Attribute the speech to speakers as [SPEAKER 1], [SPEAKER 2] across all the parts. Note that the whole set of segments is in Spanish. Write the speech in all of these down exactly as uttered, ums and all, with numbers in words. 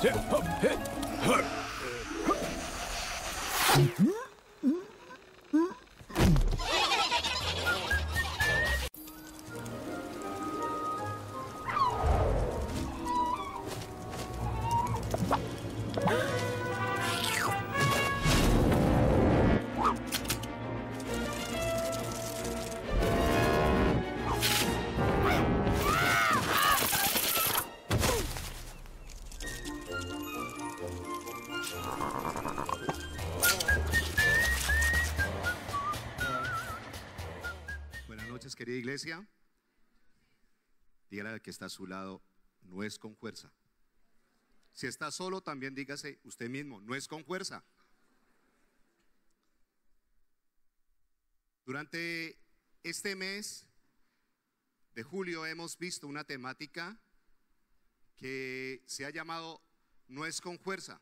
[SPEAKER 1] Querida iglesia, dígale al que está a su lado, no es con fuerza. Si está solo, también dígase usted mismo, no es con fuerza. Durante este mes de julio hemos visto una temática que se ha llamado no es con fuerza.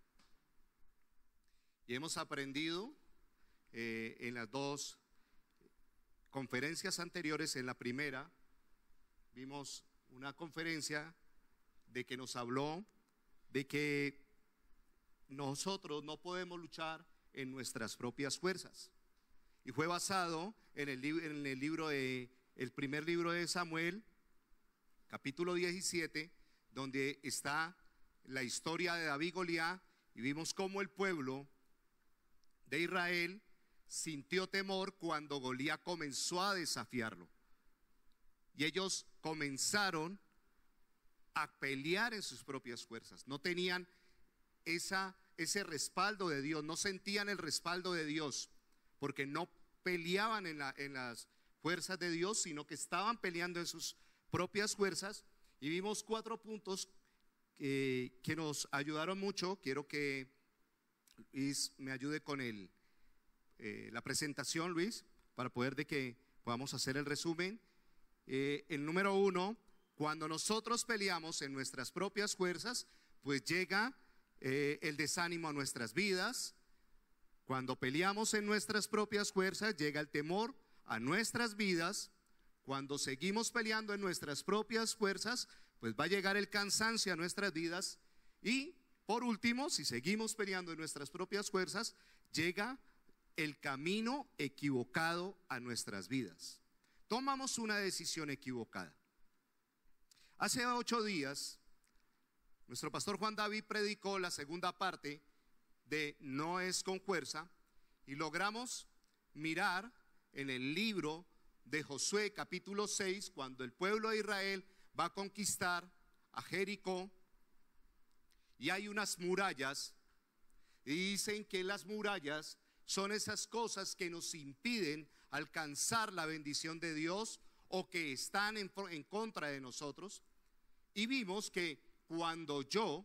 [SPEAKER 1] Y hemos aprendido eh, en las dos conferencias anteriores. En la primera vimos una conferencia de que nos habló de que nosotros no podemos luchar en nuestras propias fuerzas, y fue basado en el, en el libro de el primer libro de Samuel, capítulo diecisiete, donde está la historia de David y Goliat, y vimos cómo el pueblo de Israel sintió temor cuando Goliat comenzó a desafiarlo, y ellos comenzaron a pelear en sus propias fuerzas. No tenían esa, ese respaldo de Dios, no sentían el respaldo de Dios, porque no peleaban en, la, en las fuerzas de Dios, sino que estaban peleando en sus propias fuerzas. Y vimos cuatro puntos que, que nos ayudaron mucho. Quiero que Luis me ayude con el Eh, la presentación, Luis, para poder de que podamos hacer el resumen. Eh, el número uno, cuando nosotros peleamos en nuestras propias fuerzas, pues llega eh, el desánimo a nuestras vidas. Cuando peleamos en nuestras propias fuerzas, llega el temor a nuestras vidas. Cuando seguimos peleando en nuestras propias fuerzas, pues va a llegar el cansancio a nuestras vidas. Y por último, si seguimos peleando en nuestras propias fuerzas, llega el camino equivocado a nuestras vidas. Tomamos una decisión equivocada. Hace ocho días, nuestro pastor Juan David predicó la segunda parte de No es con fuerza, y logramos mirar en el libro de Josué capítulo seis, cuando el pueblo de Israel va a conquistar a Jericó, y hay unas murallas, y dicen que las murallas son esas cosas que nos impiden alcanzar la bendición de Dios, o que están en, en contra de nosotros. Y vimos que cuando yo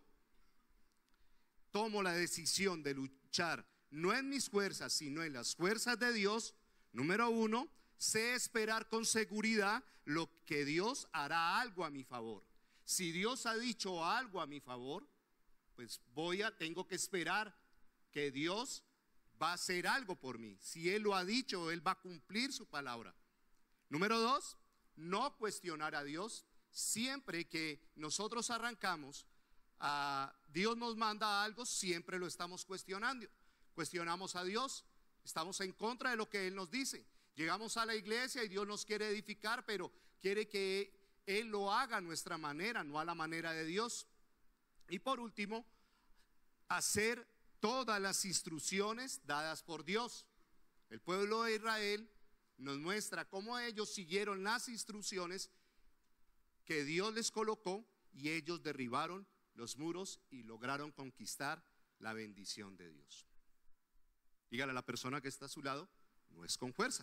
[SPEAKER 1] tomo la decisión de luchar no en mis fuerzas, sino en las fuerzas de Dios, número uno, sé esperar con seguridad lo que Dios hará algo a mi favor. Si Dios ha dicho algo a mi favor, pues voy a, tengo que esperar que Dios va a hacer algo por mí. Si Él lo ha dicho, Él va a cumplir su palabra. Número dos, no cuestionar a Dios. Siempre que nosotros arrancamos, a Dios nos manda algo, siempre lo estamos cuestionando. Cuestionamos a Dios, estamos en contra de lo que Él nos dice. Llegamos a la iglesia y Dios nos quiere edificar, pero quiere que Él lo haga a nuestra manera, no a la manera de Dios. Y por último, hacer todas las instrucciones dadas por Dios. El pueblo de Israel nos muestra cómo ellos siguieron las instrucciones que Dios les colocó, y ellos derribaron los muros y lograron conquistar la bendición de Dios. Dígale a la persona que está a su lado, no es con fuerza.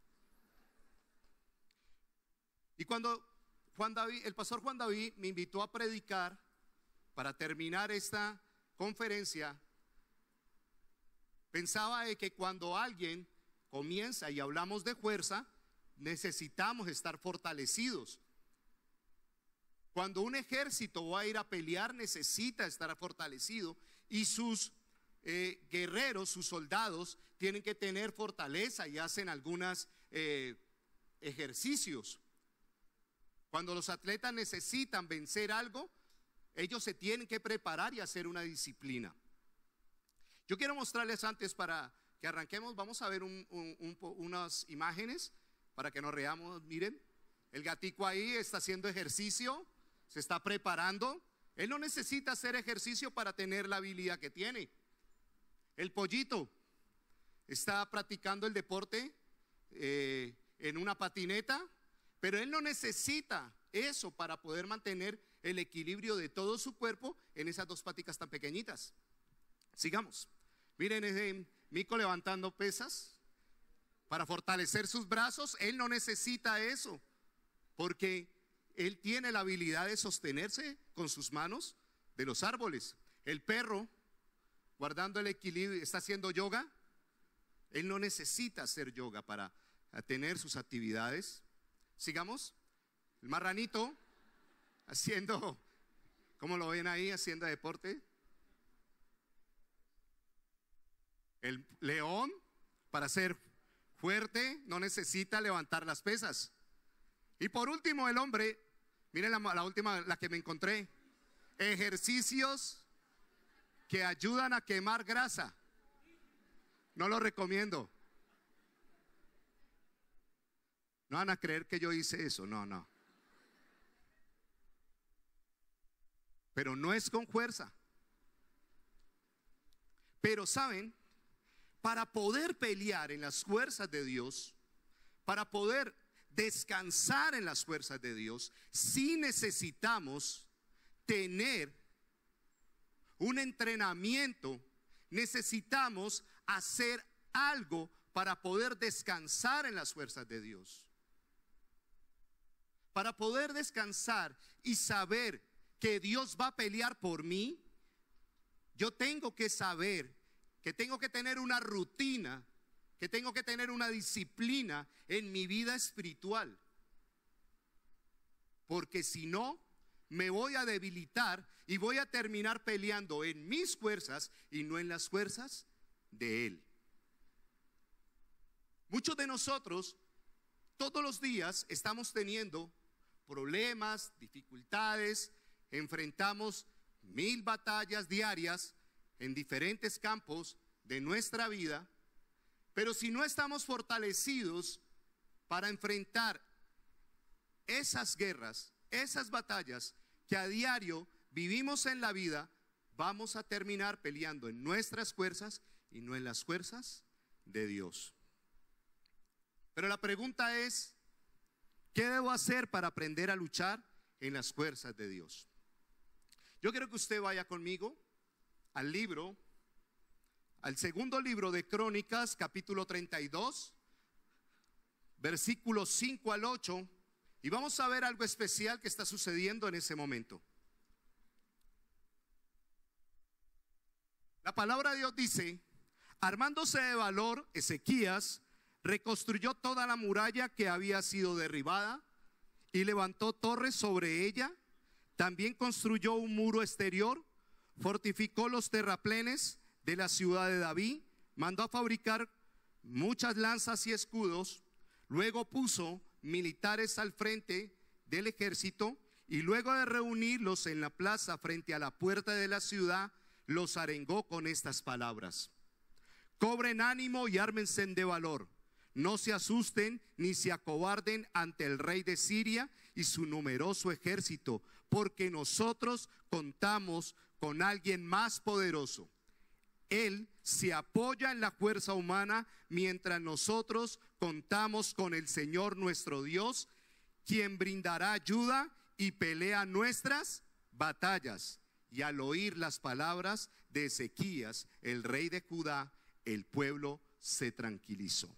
[SPEAKER 1] Y cuando Juan David, el pastor Juan David me invitó a predicar para terminar esta conferencia, pensaba de que cuando alguien comienza y hablamos de fuerza, necesitamos estar fortalecidos. Cuando un ejército va a ir a pelear, necesita estar fortalecido, y sus eh, guerreros, sus soldados, tienen que tener fortaleza y hacen algunos eh, ejercicios. Cuando los atletas necesitan vencer algo, Ellos se tienen que preparar y hacer una disciplina. Yo quiero mostrarles antes, para que arranquemos, vamos a ver un, un, un, unas imágenes para que nos reamos. Miren, el gatico ahí está haciendo ejercicio, se está preparando. Él no necesita hacer ejercicio para tener la habilidad que tiene. El pollito está practicando el deporte eh, en una patineta, pero él no necesita eso para poder mantener el equilibrio de todo su cuerpo en esas dos paticas tan pequeñitas. Sigamos. Miren ese mico levantando pesas para fortalecer sus brazos. Él no necesita eso, porque él tiene la habilidad de sostenerse con sus manos de los árboles. El perro, guardando el equilibrio, está haciendo yoga. Él no necesita hacer yoga para tener sus actividades. Sigamos. El marranito haciendo, ¿cómo lo ven ahí? Haciendo deporte. El león, para ser fuerte, no necesita levantar las pesas. Y por último, el hombre, miren la, la última, la que me encontré. Ejercicios que ayudan a quemar grasa. No lo recomiendo. No van a creer que yo hice eso, no, no. Pero no es con fuerza. Pero saben, para poder pelear en las fuerzas de Dios, para poder descansar en las fuerzas de Dios, sí necesitamos tener un entrenamiento, necesitamos hacer algo para poder descansar en las fuerzas de Dios. Para poder descansar y saber que Dios va a pelear por mí, yo tengo que saber que tengo que tener una rutina, que tengo que tener una disciplina en mi vida espiritual. Porque si no, me voy a debilitar y voy a terminar peleando en mis fuerzas y no en las fuerzas de Él. Muchos de nosotros todos los días estamos teniendo problemas, dificultades, enfrentamos mil batallas diarias en diferentes campos de nuestra vida, pero si no estamos fortalecidos para enfrentar esas guerras, esas batallas que a diario vivimos en la vida, vamos a terminar peleando en nuestras fuerzas y no en las fuerzas de Dios. Pero la pregunta es, ¿qué debo hacer para aprender a luchar en las fuerzas de Dios? Yo quiero que usted vaya conmigo al libro, al segundo libro de Crónicas, capítulo treinta y dos, versículos cinco al ocho, y vamos a ver algo especial que está sucediendo en ese momento. La palabra de Dios dice: armándose de valor, Ezequías reconstruyó toda la muralla que había sido derribada y levantó torres sobre ella. También construyó un muro exterior, fortificó los terraplenes de la ciudad de David, mandó a fabricar muchas lanzas y escudos. Luego puso militares al frente del ejército y luego de reunirlos en la plaza frente a la puerta de la ciudad, los arengó con estas palabras: cobren ánimo y ármense de valor. No se asusten ni se acobarden ante el rey de Siria y su numeroso ejército, porque nosotros contamos con alguien más poderoso. Él se apoya en la fuerza humana, mientras nosotros contamos con el Señor nuestro Dios, quien brindará ayuda y pelea nuestras batallas. Y al oír las palabras de Ezequías, el rey de Judá, el pueblo se tranquilizó.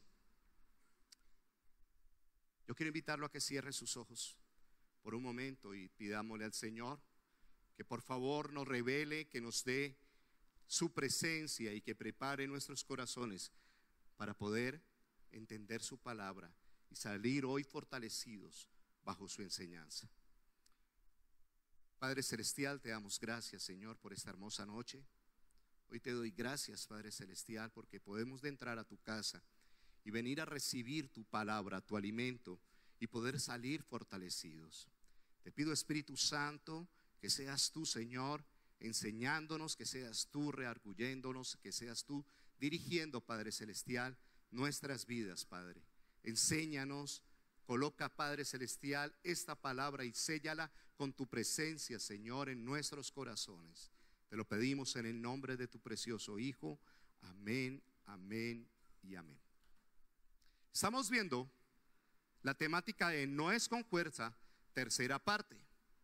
[SPEAKER 1] Yo quiero invitarlo a que cierre sus ojos por un momento y pidámosle al Señor que por favor nos revele, que nos dé su presencia y que prepare nuestros corazones para poder entender su palabra y salir hoy fortalecidos bajo su enseñanza. Padre Celestial, te damos gracias, Señor, por esta hermosa noche. Hoy te doy gracias, Padre Celestial, porque podemos de entrar a tu casa y venir a recibir tu palabra, tu alimento, y poder salir fortalecidos. Te pido, Espíritu Santo, que seas tú, Señor, enseñándonos, que seas tú rearguyéndonos, que seas tú dirigiendo, Padre Celestial, nuestras vidas, Padre. Enséñanos, coloca, Padre Celestial, esta palabra y séllala con tu presencia, Señor, en nuestros corazones. Te lo pedimos en el nombre de tu precioso Hijo. Amén, amén y amén. Estamos viendo la temática de no es con fuerza, tercera parte.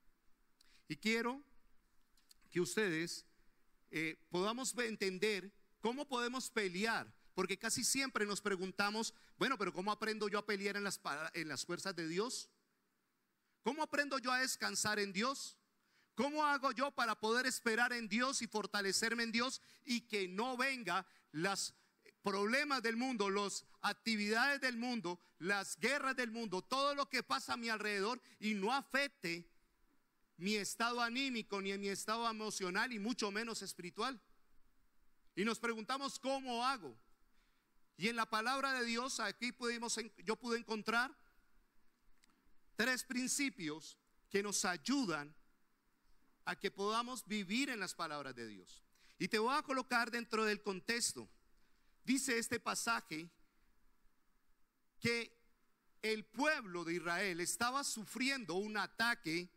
[SPEAKER 1] Y quiero que ustedes eh, podamos entender cómo podemos pelear, porque casi siempre nos preguntamos, bueno, pero ¿cómo aprendo yo a pelear en las, en las fuerzas de Dios? ¿Cómo aprendo yo a descansar en Dios? ¿Cómo hago yo para poder esperar en Dios y fortalecerme en Dios y que no venga los problemas del mundo, las actividades del mundo, las guerras del mundo, todo lo que pasa a mi alrededor y no afecte mi estado anímico ni en mi estado emocional y mucho menos espiritual? Y nos preguntamos, ¿cómo hago? Y en la palabra de Dios aquí pudimos, yo pude encontrar tres principios que nos ayudan a que podamos vivir en las palabras de Dios. Y te voy a colocar dentro del contexto. Dice este pasaje que el pueblo de Israel estaba sufriendo un ataque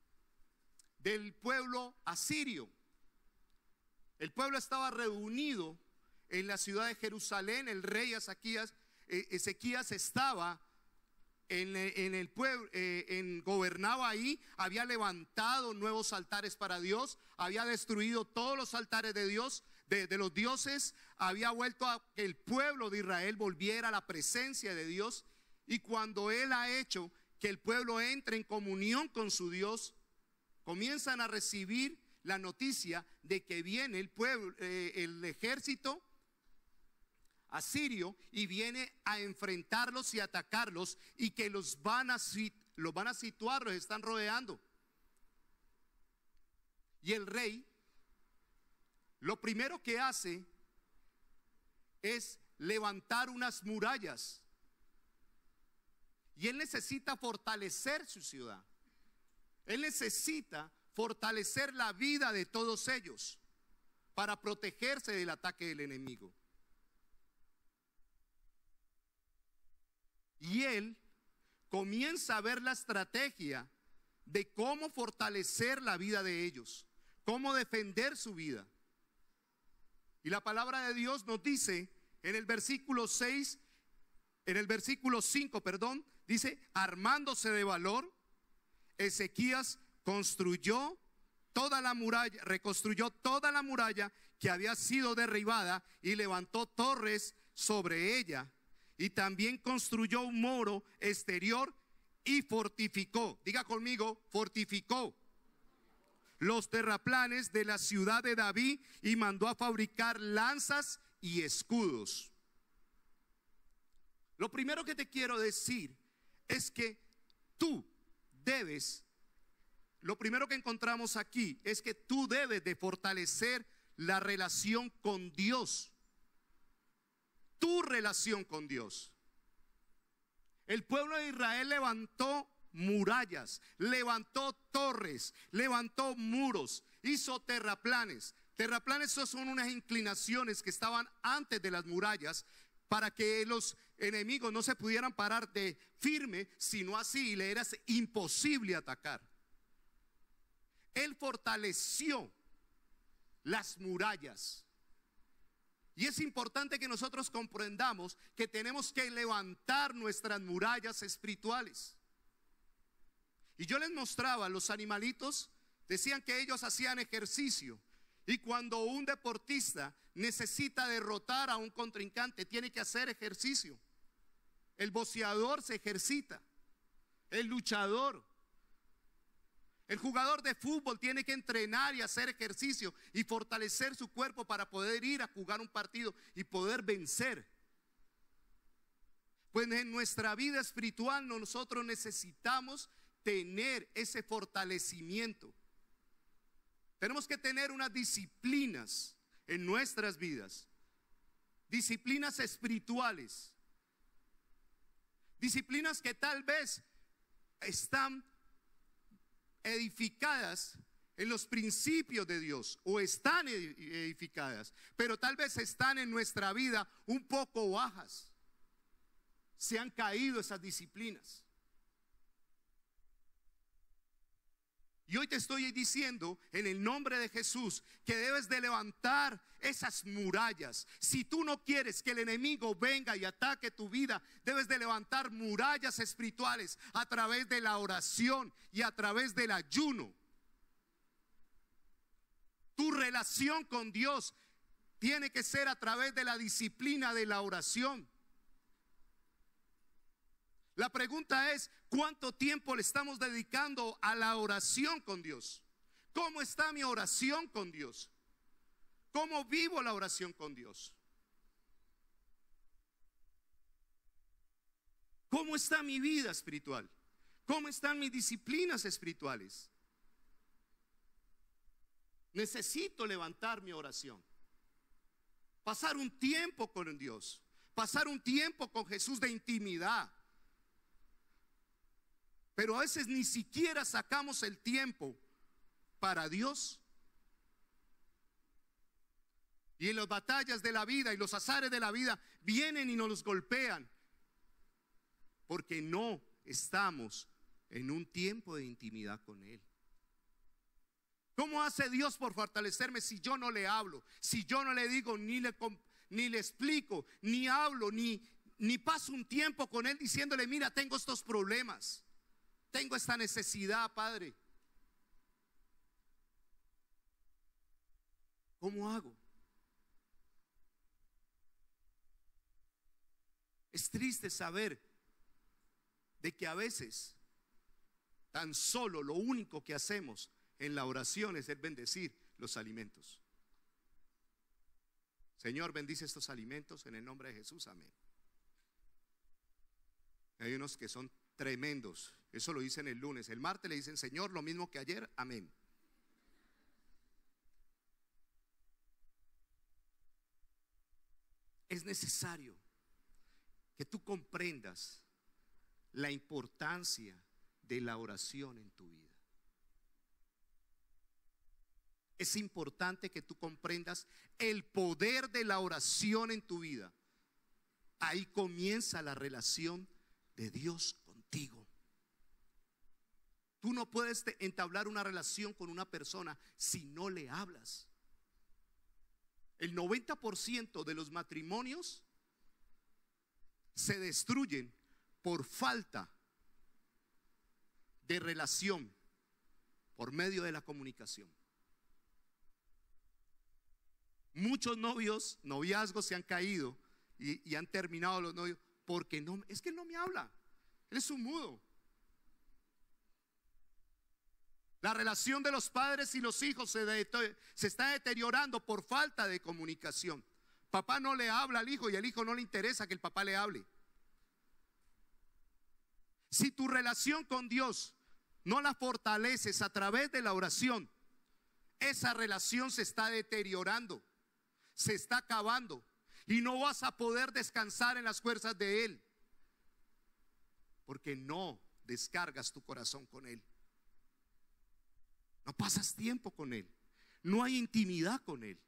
[SPEAKER 1] del pueblo asirio. El pueblo estaba reunido en la ciudad de Jerusalén. El rey Ezequías, eh, Ezequías estaba en, en el pueblo, eh, en, gobernaba ahí, había levantado nuevos altares para Dios, había destruido todos los altares de Dios, de, de los dioses, había vuelto a que el pueblo de Israel volviera a la presencia de Dios. Y cuando él ha hecho que el pueblo entre en comunión con su Dios, comienzan a recibir la noticia de que viene el pueblo, eh, el ejército asirio y viene a enfrentarlos y atacarlos y que los van a, los van a situar, los están rodeando. Y el rey lo primero que hace es levantar unas murallas y él necesita fortalecer su ciudad. Él necesita fortalecer la vida de todos ellos para protegerse del ataque del enemigo. Y él comienza a ver la estrategia de cómo fortalecer la vida de ellos, cómo defender su vida. Y la palabra de Dios nos dice en el versículo seis, en el versículo cinco, perdón, dice: armándose de valor, Ezequías construyó toda la muralla, reconstruyó toda la muralla que había sido derribada y levantó torres sobre ella. Y también construyó un muro exterior y fortificó, diga conmigo, fortificó los terraplanes de la ciudad de David y mandó a fabricar lanzas y escudos. Lo primero que te quiero decir es que tú debes, lo primero que encontramos aquí es que tú debes de fortalecer la relación con Dios. Tu relación con Dios. El pueblo de Israel levantó murallas, levantó torres, levantó muros, hizo terraplanes. Terraplanes son unas inclinaciones que estaban antes de las murallas para que los enemigos no se pudieran parar de firme, sino así le era imposible atacar. Él fortaleció las murallas. Y es importante que nosotros comprendamos que tenemos que levantar nuestras murallas espirituales. Y yo les mostraba, los animalitos decían que ellos hacían ejercicio. Y cuando un deportista necesita derrotar a un contrincante, tiene que hacer ejercicio. El boxeador se ejercita, el luchador, el jugador de fútbol tiene que entrenar y hacer ejercicio y fortalecer su cuerpo para poder ir a jugar un partido y poder vencer. Pues en nuestra vida espiritual nosotros necesitamos tener ese fortalecimiento. Tenemos que tener unas disciplinas en nuestras vidas, disciplinas espirituales, disciplinas que tal vez están edificadas en los principios de Dios o están edificadas, pero tal vez están en nuestra vida un poco bajas. Se han caído esas disciplinas. Y hoy te estoy diciendo en el nombre de Jesús que debes de levantar esas murallas. Si tú no quieres que el enemigo venga y ataque tu vida, debes de levantar murallas espirituales a través de la oración y a través del ayuno. Tu relación con Dios tiene que ser a través de la disciplina de la oración. La pregunta es, ¿cuánto tiempo le estamos dedicando a la oración con Dios? ¿Cómo está mi oración con Dios? ¿Cómo vivo la oración con Dios? ¿Cómo está mi vida espiritual? ¿Cómo están mis disciplinas espirituales? Necesito levantar mi oración, pasar un tiempo con Dios, pasar un tiempo con Jesús de intimidad. Pero a veces ni siquiera sacamos el tiempo para Dios. Y en las batallas de la vida y los azares de la vida vienen y nos golpean porque no estamos en un tiempo de intimidad con Él. ¿Cómo hace Dios por fortalecerme si yo no le hablo? Si yo no le digo, ni le, ni le explico, ni hablo, ni, ni paso un tiempo con Él diciéndole, mira, tengo estos problemas, tengo esta necesidad, Padre. ¿Cómo hago? Es triste saber de que a veces tan solo lo único que hacemos en la oración es el bendecir los alimentos. Señor, bendice estos alimentos en el nombre de Jesús, amén. Hay unos que son tremendos, eso lo dicen el lunes. El martes le dicen, Señor, lo mismo que ayer, amén. Es necesario que tú comprendas la importancia de la oración en tu vida. Es importante que tú comprendas el poder de la oración en tu vida. Ahí comienza la relación de Dios contigo. Tú no puedes entablar una relación con una persona si no le hablas. El noventa por ciento de los matrimonios se destruyen por falta de relación por medio de la comunicación. Muchos novios, noviazgos se han caído y, y han terminado los novios porque no, es que él no me habla, él es un mudo. La relación de los padres y los hijos se, de, se está deteriorando por falta de comunicación. Papá no le habla al hijo y al hijo no le interesa que el papá le hable. Si tu relación con Dios no la fortaleces a través de la oración, esa relación se está deteriorando, se está acabando y no vas a poder descansar en las fuerzas de Él porque no descargas tu corazón con Él. No pasas tiempo con Él, no hay intimidad con Él.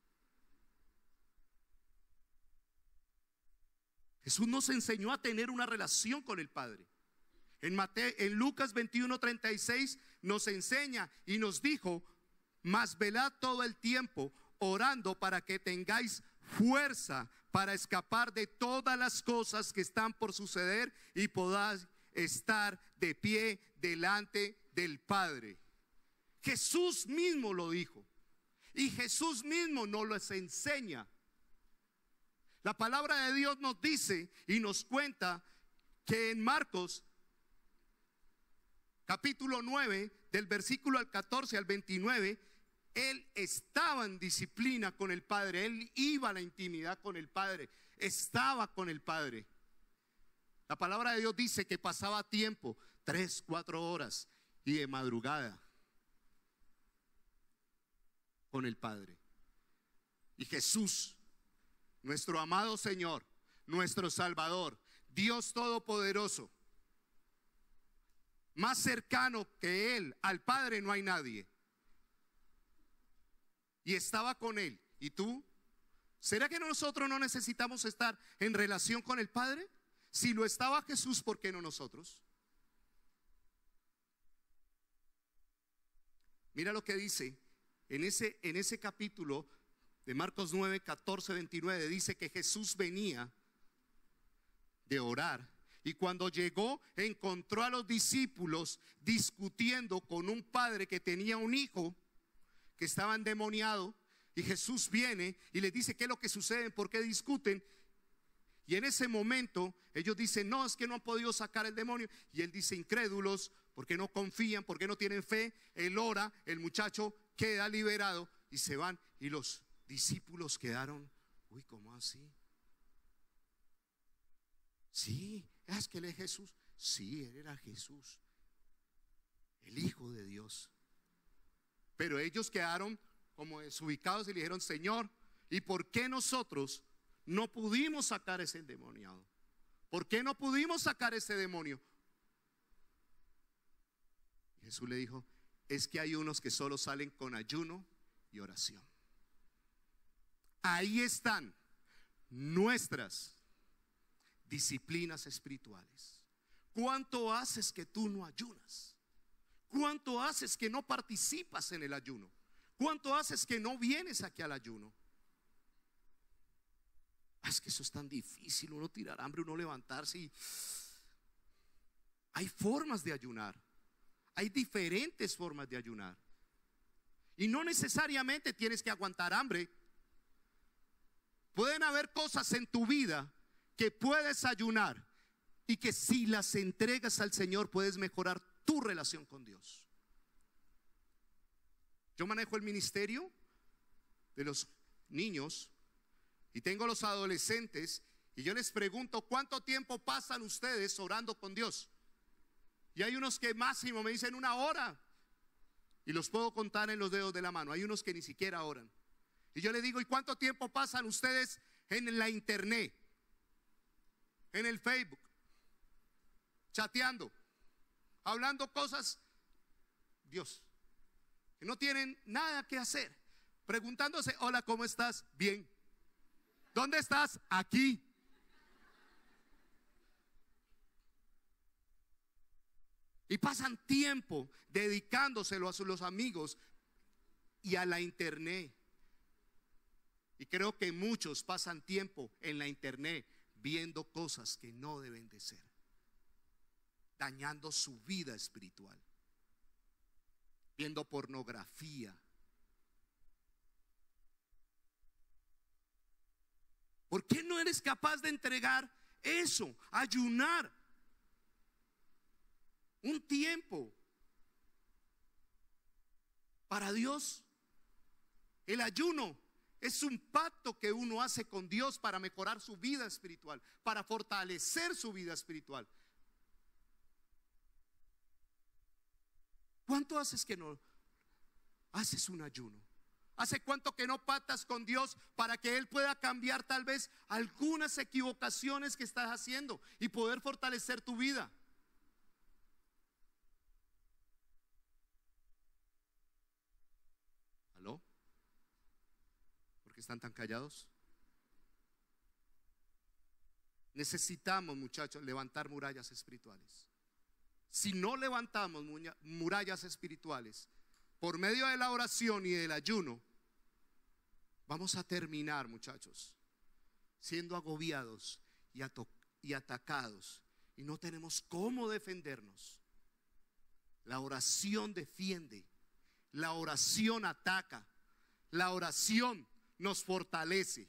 [SPEAKER 1] Jesús nos enseñó a tener una relación con el Padre. En, Mateo, en Lucas veintiuno treinta y seis nos enseña y nos dijo, mas velad todo el tiempo orando para que tengáis fuerza para escapar de todas las cosas que están por suceder y podáis estar de pie delante del Padre. Jesús mismo lo dijo y Jesús mismo nos lo enseña. La palabra de Dios nos dice y nos cuenta que en Marcos capítulo nueve, del versículo al catorce al veintinueve, él estaba en disciplina con el Padre, él iba a la intimidad con el Padre, estaba con el Padre. La palabra de Dios dice que pasaba tiempo, tres, cuatro horas y de madrugada con el Padre. Y Jesús, nuestro amado Señor, nuestro Salvador, Dios Todopoderoso, más cercano que Él, al Padre no hay nadie. y estaba con él. ¿Y tú? ¿Será que nosotros no necesitamos estar en relación con el Padre? Si lo estaba Jesús, ¿por qué no nosotros? Mira lo que dice en ese, en ese capítulo de Marcos nueve, catorce, veintinueve. Dice que Jesús venía de orar, y cuando llegó encontró a los discípulos discutiendo con un padre que tenía un hijo que estaba endemoniado. Y Jesús viene y les dice qué es lo que sucede, por qué discuten. Y en ese momento ellos dicen: no, es que no han podido sacar el demonio. Y él dice: incrédulos, porque no confían, porque no tienen fe. Él ora, el muchacho queda liberado y se van. Y los discípulos quedaron: uy, ¿cómo así? Sí, es que él es Jesús. Sí, él era Jesús, el Hijo de Dios. Pero ellos quedaron como desubicados y le dijeron: Señor, ¿y por qué nosotros no pudimos sacar ese endemoniado? ¿Por qué no pudimos sacar ese demonio? Y Jesús le dijo: es que hay unos que solo salen con ayuno y oración. Ahí están nuestras disciplinas espirituales. ¿Cuánto haces que tú no ayunas? ¿Cuánto haces que no participas en el ayuno? ¿Cuánto haces que no vienes aquí al ayuno? Es que eso es tan difícil, uno tirar hambre, uno levantarse y... Hay formas de ayunar. Hay diferentes formas de ayunar. Y no necesariamente tienes que aguantar hambre. Pueden haber cosas en tu vida que puedes ayunar y que si las entregas al Señor puedes mejorar tu relación con Dios. Yo manejo el ministerio de los niños y tengo los adolescentes, y yo les pregunto: ¿cuánto tiempo pasan ustedes orando con Dios? Y hay unos que máximo me dicen una hora, y los puedo contar en los dedos de la mano. Hay unos que ni siquiera oran. Y yo les digo: ¿y cuánto tiempo pasan ustedes en la internet, en el Facebook, chateando, hablando cosas? Dios, que no tienen nada que hacer, preguntándose: hola, ¿cómo estás? Bien. ¿Dónde estás? Aquí. Y pasan tiempo dedicándoselo a los amigos y a la internet. Y creo que muchos pasan tiempo en la internet viendo cosas que no deben de ser, dañando su vida espiritual, viendo pornografía. ¿Por qué no eres capaz de entregar eso? Ayunar un tiempo para Dios. El ayuno es un pacto que uno hace con Dios para mejorar su vida espiritual, para fortalecer su vida espiritual. ¿Cuánto haces que no haces un ayuno? ¿Hace cuánto que no pactas con Dios para que Él pueda cambiar tal vez algunas equivocaciones que estás haciendo y poder fortalecer tu vida? ¿Aló? ¿Por qué están tan callados? Necesitamos, muchachos, levantar murallas espirituales. Si no levantamos murallas espirituales por medio de la oración y del ayuno, vamos a terminar, muchachos, siendo agobiados y, y atacados, y no tenemos cómo defendernos. La oración defiende, la oración ataca, la oración nos fortalece.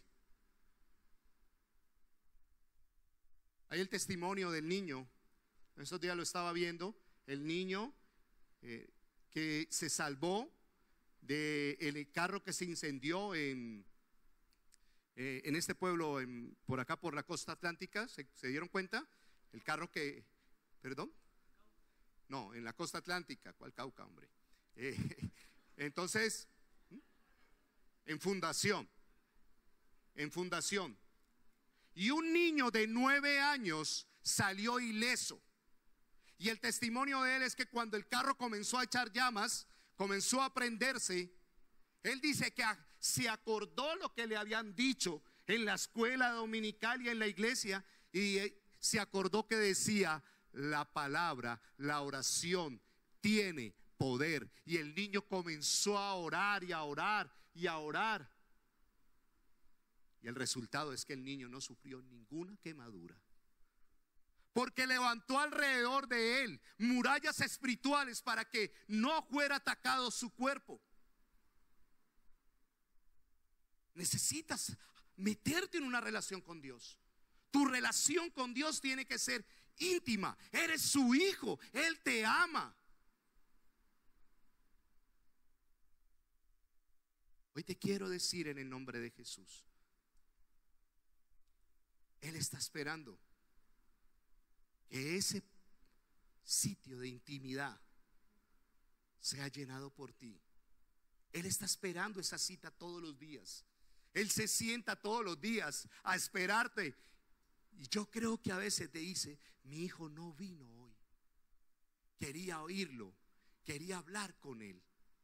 [SPEAKER 1] Hay el testimonio del niño, estos días lo estaba viendo, el niño eh, que se salvó del carro que se incendió en, eh, en este pueblo, en, por acá por la costa atlántica. ¿Se, se dieron cuenta? El carro que, perdón, no, en la costa atlántica. ¿Cuál Cauca, hombre? Eh, entonces, en fundación, en fundación. Y un niño de nueve años salió ileso. Y el testimonio de él es que cuando el carro comenzó a echar llamas, comenzó a prenderse, Él dice que se acordó lo que le habían dicho en la escuela dominical y en la iglesia, y se acordó que decía: la palabra, la oración tiene poder. Y el niño comenzó a orar y a orar y a orar. Y el resultado es que el niño no sufrió ninguna quemadura, porque levantó alrededor de él murallas espirituales para que no fuera atacado su cuerpo. Necesitas meterte en una relación con Dios. Tu relación con Dios tiene que ser íntima. Eres su hijo, Él te ama. Hoy te quiero decir en el nombre de Jesús, Él está esperando que ese sitio de intimidad sea llenado por ti. Él está esperando esa cita todos los días. Él se sienta todos los días a esperarte. Y yo creo que a veces te dice: mi hijo no vino hoy. Quería oírlo, quería hablar con él.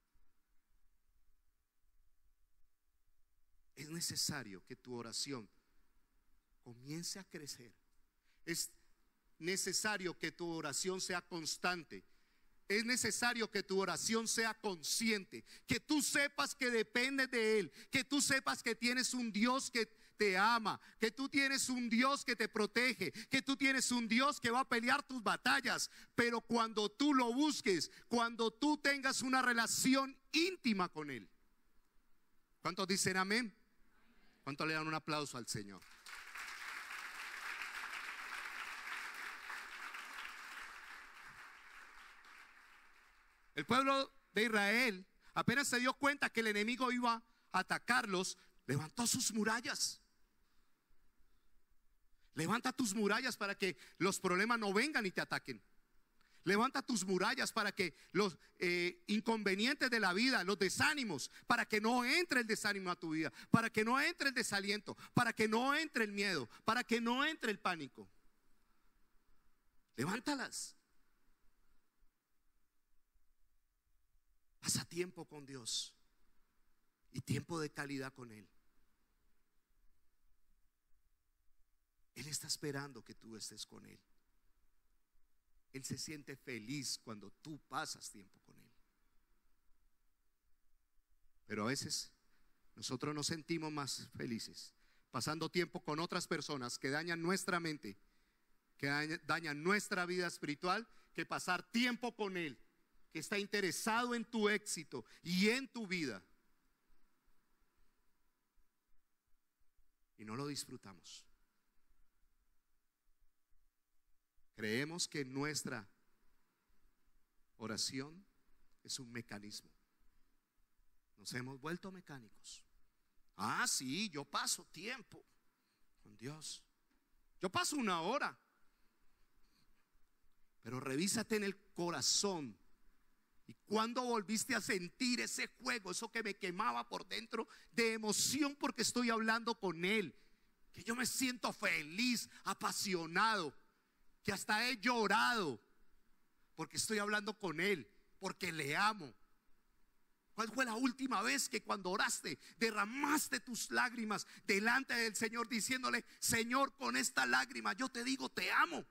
[SPEAKER 1] Es necesario que tu oración comience a crecer. Es necesario que tu oración sea constante. Es necesario que tu oración sea consciente, que tú sepas que dependes de Él, que tú sepas que tienes un Dios que te ama, que tú tienes un Dios que te protege, que tú tienes un Dios que va a pelear tus batallas. Pero cuando tú lo busques, cuando tú tengas una relación íntima con Él. ¿Cuántos dicen amén? ¿Cuántos le dan un aplauso al Señor? El pueblo de Israel apenas se dio cuenta que el enemigo iba a atacarlos, levantó sus murallas. Levanta tus murallas para que los problemas no vengan y te ataquen. Levanta tus murallas para que los eh, inconvenientes de la vida, los desánimos, para que no entre el desánimo a tu vida, para que no entre el desaliento, para que no entre el miedo, para que no entre el pánico. Levántalas. Pasa tiempo con Dios y tiempo de calidad con Él. Él está esperando que tú estés con Él. Él se siente feliz cuando tú pasas tiempo con Él. Pero a veces nosotros nos sentimos más felices pasando tiempo con otras personas que dañan nuestra mente, que dañan nuestra vida espiritual, que pasar tiempo con Él, que está interesado en tu éxito y en tu vida. Y no lo disfrutamos. Creemos que nuestra oración es un mecanismo. Nos hemos vuelto mecánicos. Ah, sí, yo paso tiempo con Dios. Yo paso una hora. Pero revísate en el corazón. ¿Y cuándo volviste a sentir ese fuego, eso que me quemaba por dentro de emoción porque estoy hablando con Él? Que yo me siento feliz, apasionado, que hasta he llorado porque estoy hablando con Él, porque le amo. ¿Cuál fue la última vez que cuando oraste derramaste tus lágrimas delante del Señor diciéndole: Señor, con esta lágrima yo te digo te amo?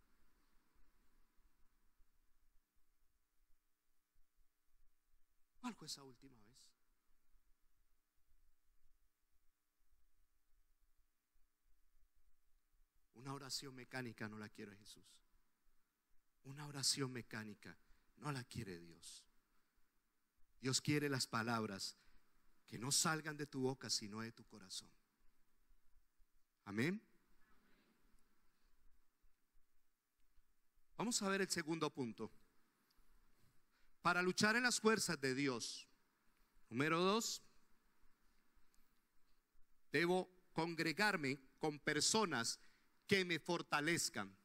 [SPEAKER 1] ¿Cuál fue esa última vez? Una oración mecánica no la quiere Jesús. Una oración mecánica no la quiere Dios. Dios quiere las palabras que no salgan de tu boca sino de tu corazón. Amén. Vamos a ver el segundo punto. Para luchar en las fuerzas de Dios, número dos, debo congregarme con personas que me fortalezcan.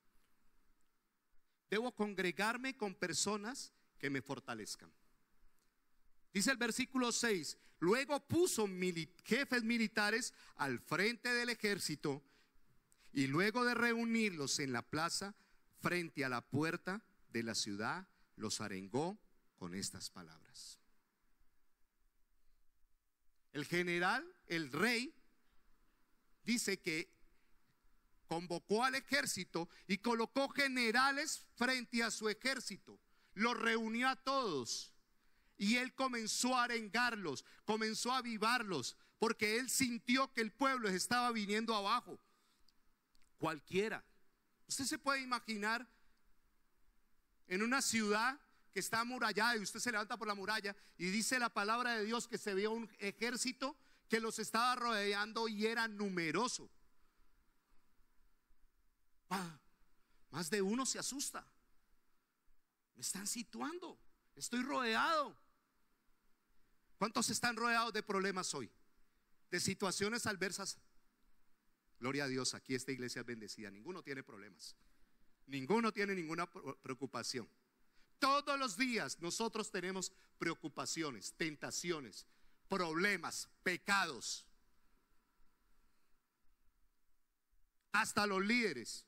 [SPEAKER 1] Debo congregarme con personas que me fortalezcan. Dice el versículo seis: luego puso mili- jefes militares al frente del ejército, y luego de reunirlos en la plaza frente a la puerta de la ciudad, los arengó con estas palabras. El general, el rey, dice que convocó al ejército y colocó generales frente a su ejército. Los reunió a todos y él comenzó a arengarlos, comenzó a avivarlos, porque él sintió que el pueblo estaba viniendo abajo. Cualquiera. Usted se puede imaginar en una ciudad que está amurallada y usted se levanta por la muralla y dice la palabra de Dios que se veía un ejército que los estaba rodeando y era numeroso. Ah, más de uno se asusta. Me están situando, estoy rodeado. ¿Cuántos están rodeados de problemas hoy? De situaciones adversas. Gloria a Dios, aquí esta iglesia es bendecida. Ninguno tiene problemas, ninguno tiene ninguna preocupación. Todos los días nosotros tenemos preocupaciones, tentaciones, problemas, pecados. Hasta los líderes.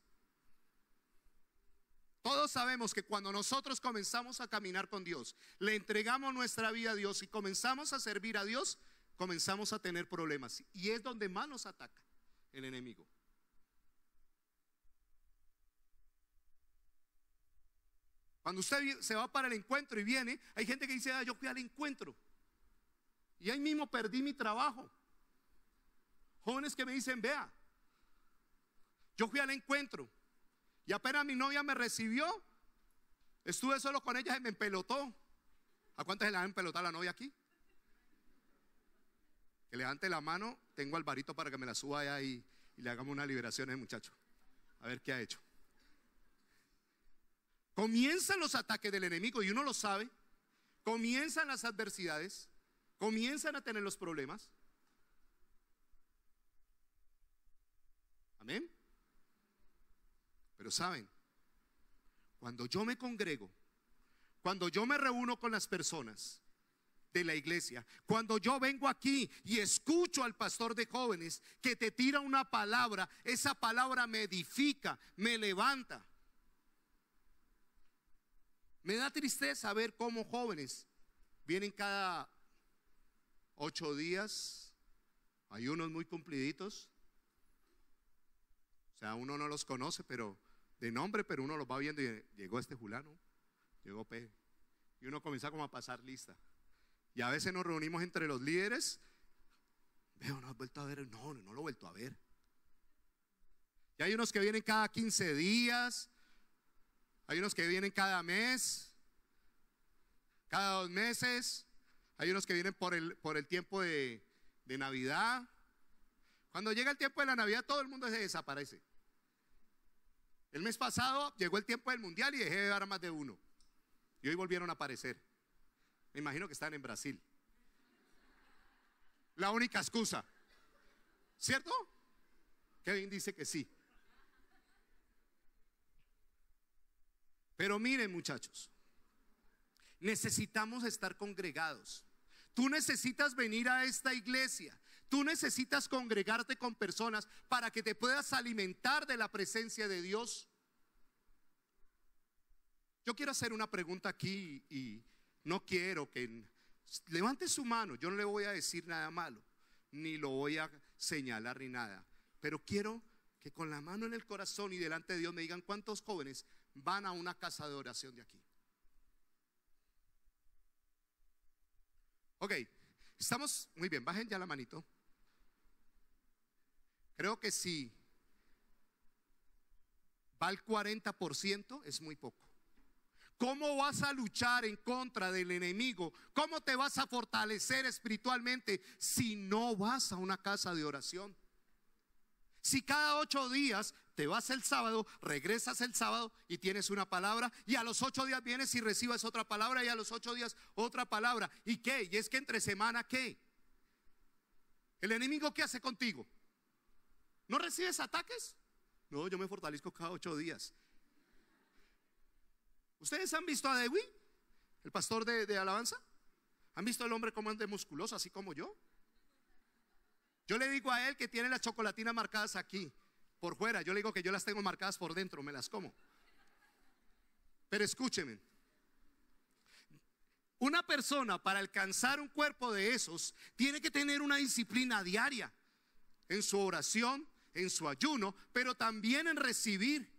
[SPEAKER 1] Todos sabemos que cuando nosotros comenzamos a caminar con Dios, le entregamos nuestra vida a Dios y comenzamos a servir a Dios, comenzamos a tener problemas. Y es donde más nos ataca el enemigo. Cuando usted se va para el encuentro y viene, hay gente que dice, ah, yo fui al encuentro y ahí mismo perdí mi trabajo. Jóvenes que me dicen, vea, yo fui al encuentro y apenas mi novia me recibió, estuve solo con ella y me empelotó. ¿A cuántas se le han empelotado a la novia aquí? Que levante la mano, tengo al Alvarito para que me la suba allá y, y le hagamos una liberación a ese muchacho. A ver qué ha hecho. Comienzan los ataques del enemigo y uno lo sabe. Comienzan las adversidades, comienzan a tener los problemas. Amén. Pero saben, cuando yo me congrego, cuando yo me reúno con las personas de la iglesia, cuando yo vengo aquí y escucho al pastor de jóvenes que te tira una palabra, esa palabra me edifica, me levanta. Me da tristeza ver cómo jóvenes vienen cada ocho días. Hay unos muy cumpliditos, o sea, uno no los conoce pero de nombre, pero uno los va viendo y llegó este fulano, llegó P, y uno comienza como a pasar lista. Y a veces nos reunimos entre los líderes. Veo, no has vuelto a ver. No, no lo he vuelto a ver. Y hay unos que vienen cada quince días. Hay unos que vienen cada mes, cada dos meses. Hay unos que vienen por el, por el tiempo de, de Navidad. Cuando llega el tiempo de la Navidad, todo el mundo se desaparece. El mes pasado llegó el tiempo del mundial y dejé de dar a más de uno. Y hoy volvieron a aparecer. Me imagino que están en Brasil. La única excusa, ¿cierto? Kevin dice que sí. Pero miren, muchachos, necesitamos estar congregados. Tú necesitas venir a esta iglesia. Tú necesitas congregarte con personas para que te puedas alimentar de la presencia de Dios. Yo quiero hacer una pregunta aquí y no quiero que levante su mano. Yo no le voy a decir nada malo, ni lo voy a señalar ni nada, pero quiero que con la mano en el corazón y delante de Dios me digan cuántos jóvenes van a una casa de oración de aquí. Ok, estamos muy bien, bajen ya la manito. Creo que si va al cuarenta por ciento es muy poco. ¿Cómo vas a luchar en contra del enemigo? ¿Cómo te vas a fortalecer espiritualmente si no vas a una casa de oración? Si cada ocho días te vas el sábado, regresas el sábado y tienes una palabra, y a los ocho días vienes y recibes otra palabra, y a los ocho días otra palabra. ¿Y qué? Y es que entre semana, ¿qué? ¿El enemigo qué hace contigo? ¿No recibes ataques? No, yo me fortalezco cada ocho días. ¿Ustedes han visto a Dewi, el pastor de, de alabanza? ¿Han visto al hombre como es de musculoso, así como yo? Yo le digo a él que tiene las chocolatinas marcadas aquí por fuera. Yo le digo que yo las tengo marcadas por dentro, me las como. Pero escúcheme, Una persona para alcanzar un cuerpo de esos tiene que tener una disciplina diaria en su oración, en su ayuno, pero también en recibir.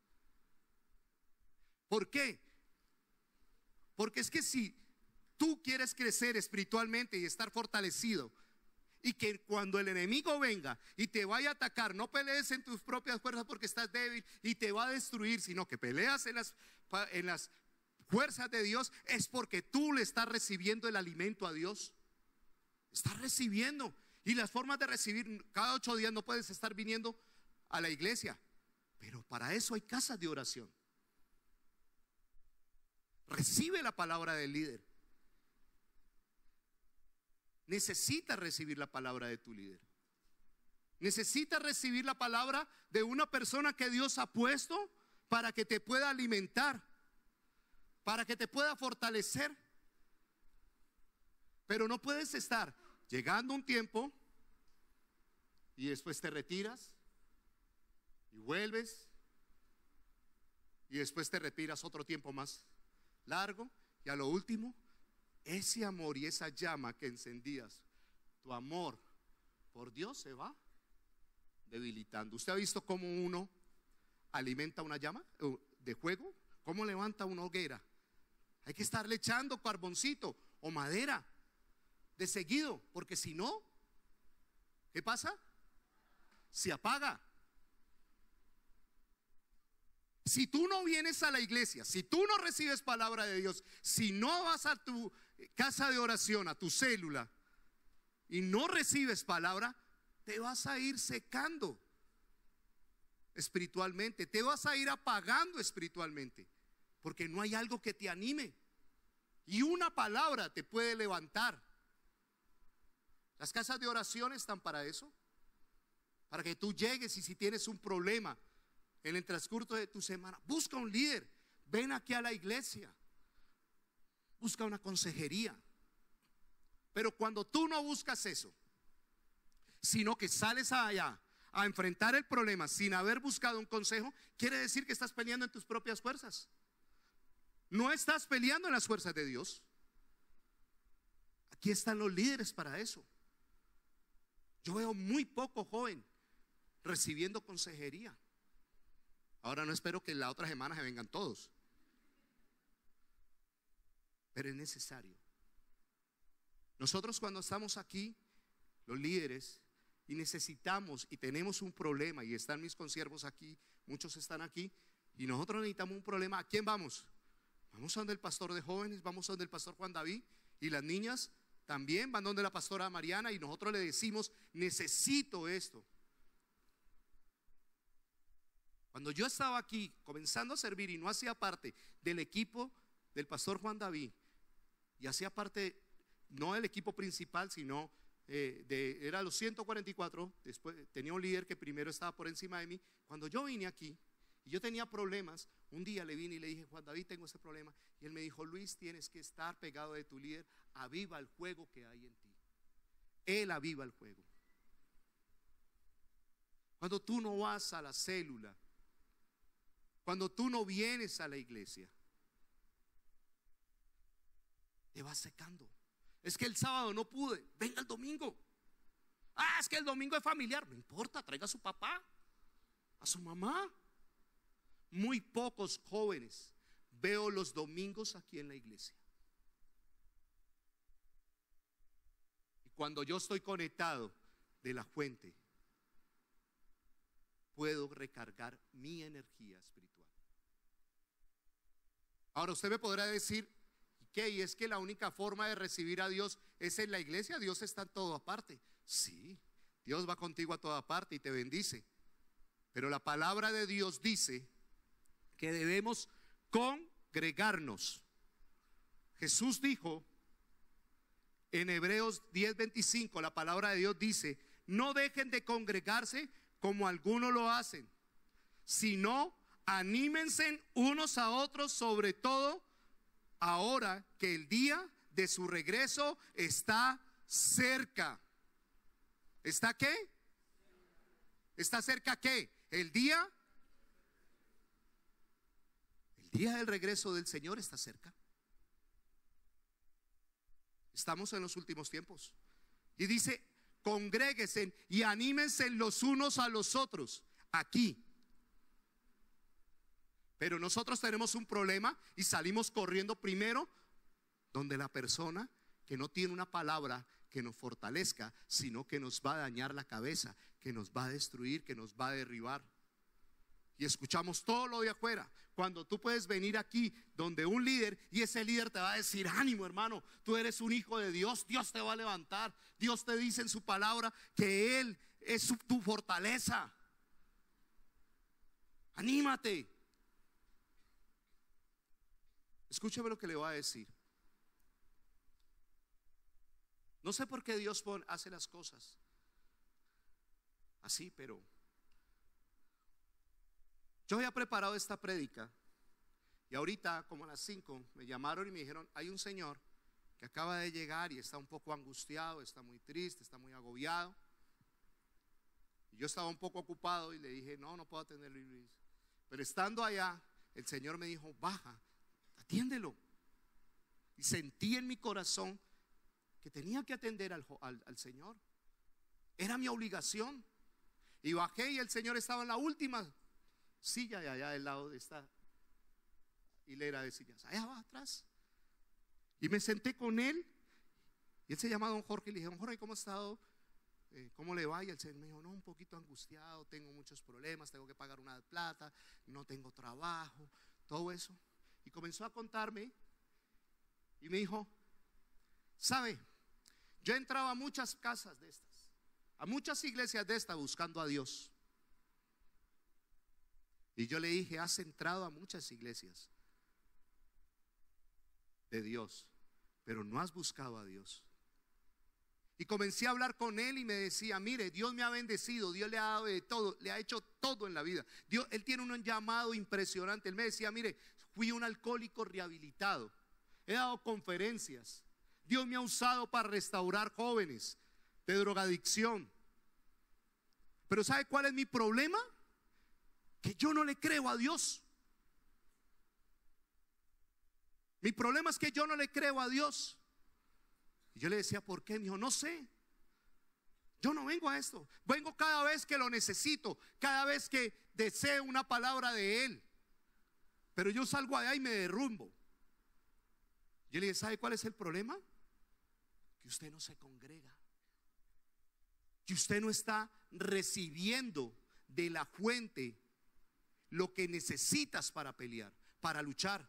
[SPEAKER 1] ¿Por qué? Porque es que si tú quieres crecer espiritualmente y estar fortalecido, y que cuando el enemigo venga y te vaya a atacar, no pelees en tus propias fuerzas porque estás débil y te va a destruir, sino que peleas en las, en las fuerzas de Dios, es porque tú le estás recibiendo el alimento a Dios. Estás recibiendo. Y las formas de recibir, cada ocho días no puedes estar viniendo a la iglesia, pero para eso hay casas de oración. Recibe la palabra del líder. Necesitas recibir la palabra de tu líder. Necesitas recibir la palabra de una persona que Dios ha puesto para que te pueda alimentar, para que te pueda fortalecer. Pero no puedes estar llegando un tiempo y después te retiras y vuelves y después te retiras otro tiempo más largo y a lo último ese amor y esa llama que encendías, tu amor por Dios, se va debilitando. ¿Usted ha visto cómo uno alimenta una llama de fuego? ¿Cómo levanta una hoguera? Hay que estarle echando carboncito o madera de seguido, porque si no, ¿qué pasa? Se apaga. Si tú no vienes a la iglesia, si tú no recibes palabra de Dios, si no vas a tu casa de oración, a tu célula, y no recibes palabra, te vas a ir secando espiritualmente, te vas a ir apagando espiritualmente, porque no hay algo que te anime. Y una palabra te puede levantar. Las casas de oración están para eso, para que tú llegues y si tienes un problema en el transcurso de tu semana, busca un líder, ven aquí a la iglesia, busca una consejería. Pero cuando tú no buscas eso, sino que sales allá a enfrentar el problema sin haber buscado un consejo, quiere decir que estás peleando en tus propias fuerzas. No estás peleando en las fuerzas de Dios. Aquí están los líderes para eso. Yo veo muy poco joven recibiendo consejería. Ahora no espero que la otra semana se vengan todos, pero es necesario. Nosotros cuando estamos aquí, los líderes, y necesitamos y tenemos un problema, y están mis consiervos aquí, muchos están aquí, y nosotros necesitamos un problema, ¿a quién vamos? Vamos a donde el pastor de jóvenes, vamos a donde el pastor Juan David, y las niñas también van donde la pastora Mariana, y nosotros le decimos, necesito esto. Cuando yo estaba aquí comenzando a servir y no hacía parte del equipo del pastor Juan David, y hacía parte no del equipo principal, sino eh, de, era los ciento cuarenta y cuatro, después tenía un líder que primero estaba por encima de mí. Cuando yo vine aquí y yo tenía problemas, un día le vine y le dije, Juan David, tengo ese problema, y él me dijo, Luis, tienes que estar pegado de tu líder, aviva el fuego que hay en ti. Él aviva el fuego. Cuando tú no vas a la célula, cuando tú no vienes a la iglesia, te vas secando. Es que el sábado no pude, venga el domingo. Ah, es que el domingo es familiar. No importa, traiga a su papá, a su mamá. Muy pocos jóvenes veo los domingos aquí en la iglesia. Y cuando yo estoy conectado de la fuente, puedo recargar mi energía espiritual. Ahora usted me podrá decir, ¿qué? Y es que la única forma de recibir a Dios es en la iglesia. Dios está en toda parte. Sí, Dios va contigo a toda parte y te bendice. Pero la palabra de Dios dice que debemos congregarnos. Jesús dijo en Hebreos diez veinticinco, la palabra de Dios dice, no dejen de congregarse como algunos lo hacen, sino anímense unos a otros, sobre todo ahora que el día de su regreso está cerca. ¿Está qué? ¿Está cerca qué? El día El día del regreso del Señor está cerca. Estamos en los últimos tiempos. Y dice, congréguense y anímense los unos a los otros aquí. Pero nosotros tenemos un problema y salimos corriendo primero donde la persona que no tiene una palabra que nos fortalezca, sino que nos va a dañar la cabeza, que nos va a destruir, que nos va a derribar. Y escuchamos todo lo de afuera, cuando tú puedes venir aquí donde un líder, y ese líder te va a decir, ánimo hermano, tú eres un hijo de Dios, Dios te va a levantar. Dios te dice en su palabra que Él es su, tu fortaleza. Anímate. Escúcheme lo que le voy a decir. No sé por qué Dios pone, hace las cosas así, pero yo había preparado esta prédica y ahorita como a las cinco me llamaron y me dijeron, hay un señor que acaba de llegar y está un poco angustiado, está muy triste, está muy agobiado. Y yo estaba un poco ocupado y le dije, no, no puedo atenderlo. Pero estando allá, el Señor me dijo, baja, atiéndelo. Y sentí en mi corazón que tenía que atender al, al, al Señor. Era mi obligación. Y bajé y el Señor estaba en la última silla de allá del lado de esta hilera de sillas, allá va atrás. Y me senté con él. Y él se llama don Jorge. Y le dije, don Jorge, ¿cómo ha estado? Eh, ¿Cómo le va? Y el Señor me dijo, no, un poquito angustiado, tengo muchos problemas, tengo que pagar una plata, no tengo trabajo, todo eso. Y comenzó a contarme y me dijo, ¿sabe? Yo entraba a muchas casas de estas, a muchas iglesias de estas buscando a Dios. Y yo le dije, has entrado a muchas iglesias de Dios, pero no has buscado a Dios. Y comencé a hablar con él y me decía, mire, Dios me ha bendecido, Dios le ha dado de todo, le ha hecho todo en la vida. Dios, él tiene un llamado impresionante. Él me decía, mire, fui un alcohólico rehabilitado, he dado conferencias, Dios me ha usado para restaurar jóvenes de drogadicción. Pero ¿sabe cuál es mi problema? Que yo no le creo a Dios. Mi problema es que yo no le creo a Dios. Y yo le decía, ¿por qué? Me dijo, no sé. Yo no vengo a esto. Vengo cada vez que lo necesito, cada vez que deseo una palabra de Él. Pero yo salgo allá y me derrumbo. Yo le dije, ¿sabe cuál es el problema? Que usted no se congrega, que usted no está recibiendo de la fuente lo que necesitas para pelear, para luchar.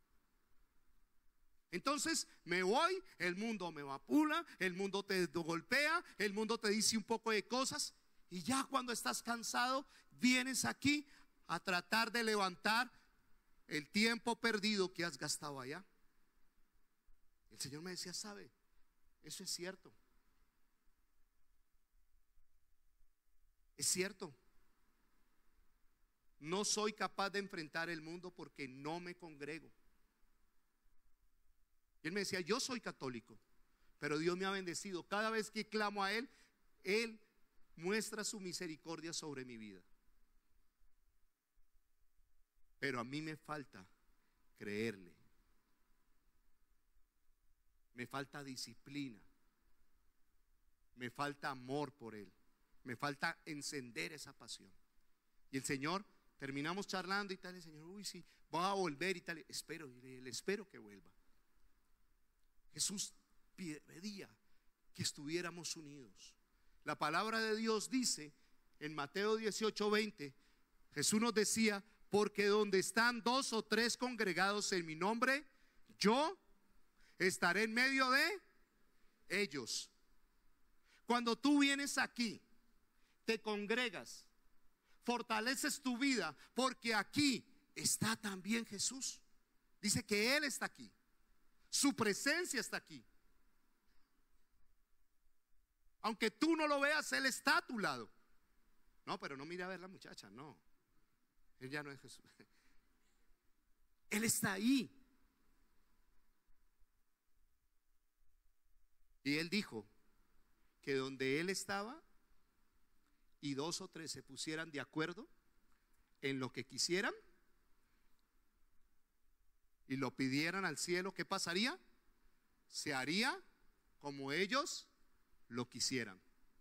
[SPEAKER 1] Entonces me voy, el mundo me vapula, el mundo te golpea, el mundo te dice un poco de cosas, y ya cuando estás cansado vienes aquí a tratar de levantar el tiempo perdido que has gastado allá. El Señor me decía, ¿sabe? Eso es cierto. Es cierto. No soy capaz de enfrentar el mundo porque no me congrego. Y él me decía, yo soy católico, pero Dios me ha bendecido. Cada vez que clamo a Él, Él muestra su misericordia sobre mi vida. Pero a mí me falta creerle. Me falta disciplina. Me falta amor por Él. Me falta encender esa pasión. Y el Señor, terminamos charlando y tal, el Señor, uy, sí, va a volver y tal. Espero, y le espero que vuelva. Jesús pedía que estuviéramos unidos. La palabra de Dios dice en Mateo dieciocho veinte, Jesús nos decía, porque donde están dos o tres congregados en mi nombre, yo estaré en medio de ellos. Cuando tú vienes aquí, te congregas, fortaleces tu vida, porque aquí está también Jesús. Dice que Él está aquí. Su presencia está aquí. Aunque tú no lo veas, Él está a tu lado. No, pero no mire a ver la muchacha, no. Él ya no es Jesús. Él está ahí. Y Él dijo que donde Él estaba y dos o tres se pusieran de acuerdo en lo que quisieran y lo pidieran al cielo, ¿qué pasaría? Se haría como ellos lo quisieran.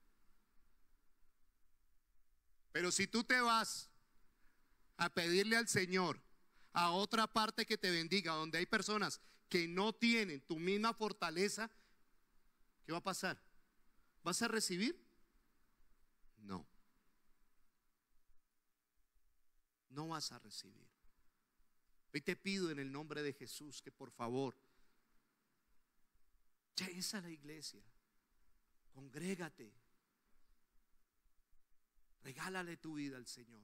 [SPEAKER 1] Pero si tú te vas a pedirle al Señor a otra parte que te bendiga, donde hay personas que no tienen tu misma fortaleza, ¿qué va a pasar? ¿Vas a recibir? No. No vas a recibir. Hoy te pido en el nombre de Jesús que por favor llegues a la iglesia, congrégate, regálale tu vida al Señor.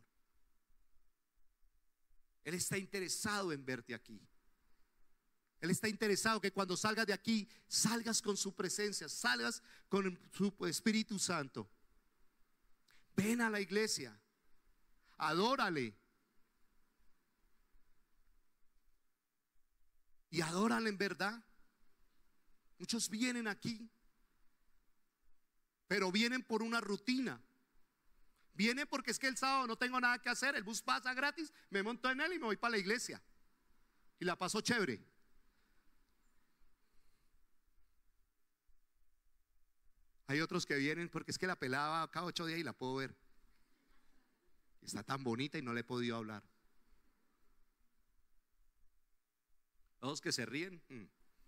[SPEAKER 1] Él está interesado en verte aquí. Él está interesado que cuando salgas de aquí, salgas con su presencia, salgas con su Espíritu Santo. Ven a la iglesia, adórale. Y adórale en verdad. Muchos vienen aquí, pero vienen por una rutina. Vienen porque es que el sábado no tengo nada que hacer, el bus pasa gratis, me monto en él y me voy para la iglesia. Y la paso chévere. Hay otros que vienen porque es que la pelaba cada ocho días y la puedo ver. Está tan bonita y no le he podido hablar. Todos que se ríen. Mm.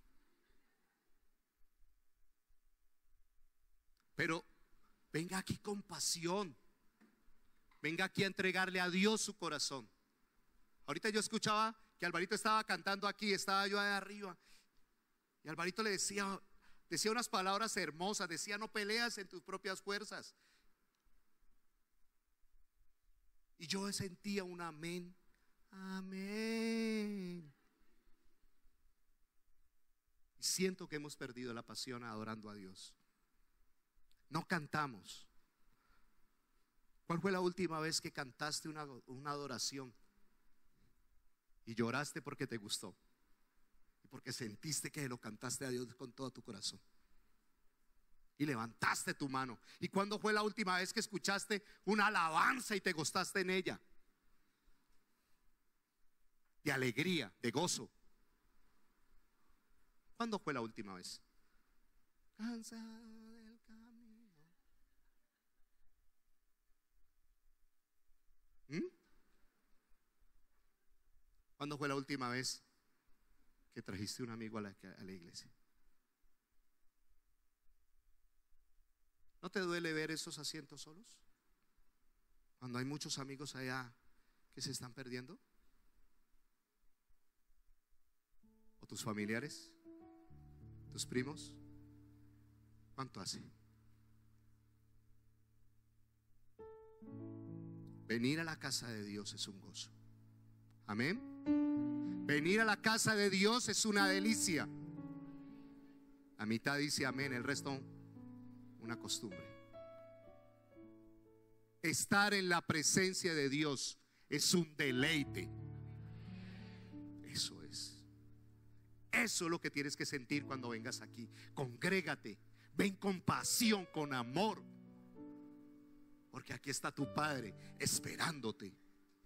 [SPEAKER 1] Pero venga aquí con pasión. Venga aquí a entregarle a Dios su corazón. Ahorita yo escuchaba que Alvarito estaba cantando aquí, estaba yo ahí arriba. Y Alvarito le decía, decía unas palabras hermosas, decía: no peleas en tus propias fuerzas. Y yo sentía un amén. Amén. Y siento que hemos perdido la pasión adorando a Dios. No cantamos. ¿Cuál fue la última vez que cantaste una, una adoración y lloraste porque te gustó y porque sentiste que lo cantaste a Dios con todo tu corazón y levantaste tu mano? ¿Y cuándo fue la última vez que escuchaste una alabanza y te gozaste en ella? De alegría, de gozo. ¿Cuándo fue la última vez? Cansado del camino. ¿Mm? ¿Cuándo fue la última vez que trajiste un amigo a la, a la iglesia? ¿No te duele ver esos asientos solos? Cuando hay muchos amigos allá que se están perdiendo. ¿O tus familiares? ¿Tus primos? ¿Cuánto hace? Venir a la casa de Dios es un gozo. Amén. Venir a la casa de Dios es una delicia. La mitad dice amén, el resto una costumbre. Estar en la presencia de Dios es un deleite. Eso es. Eso es lo que tienes que sentir cuando vengas aquí. Congrégate, ven con pasión, con amor, porque aquí está tu Padre esperándote.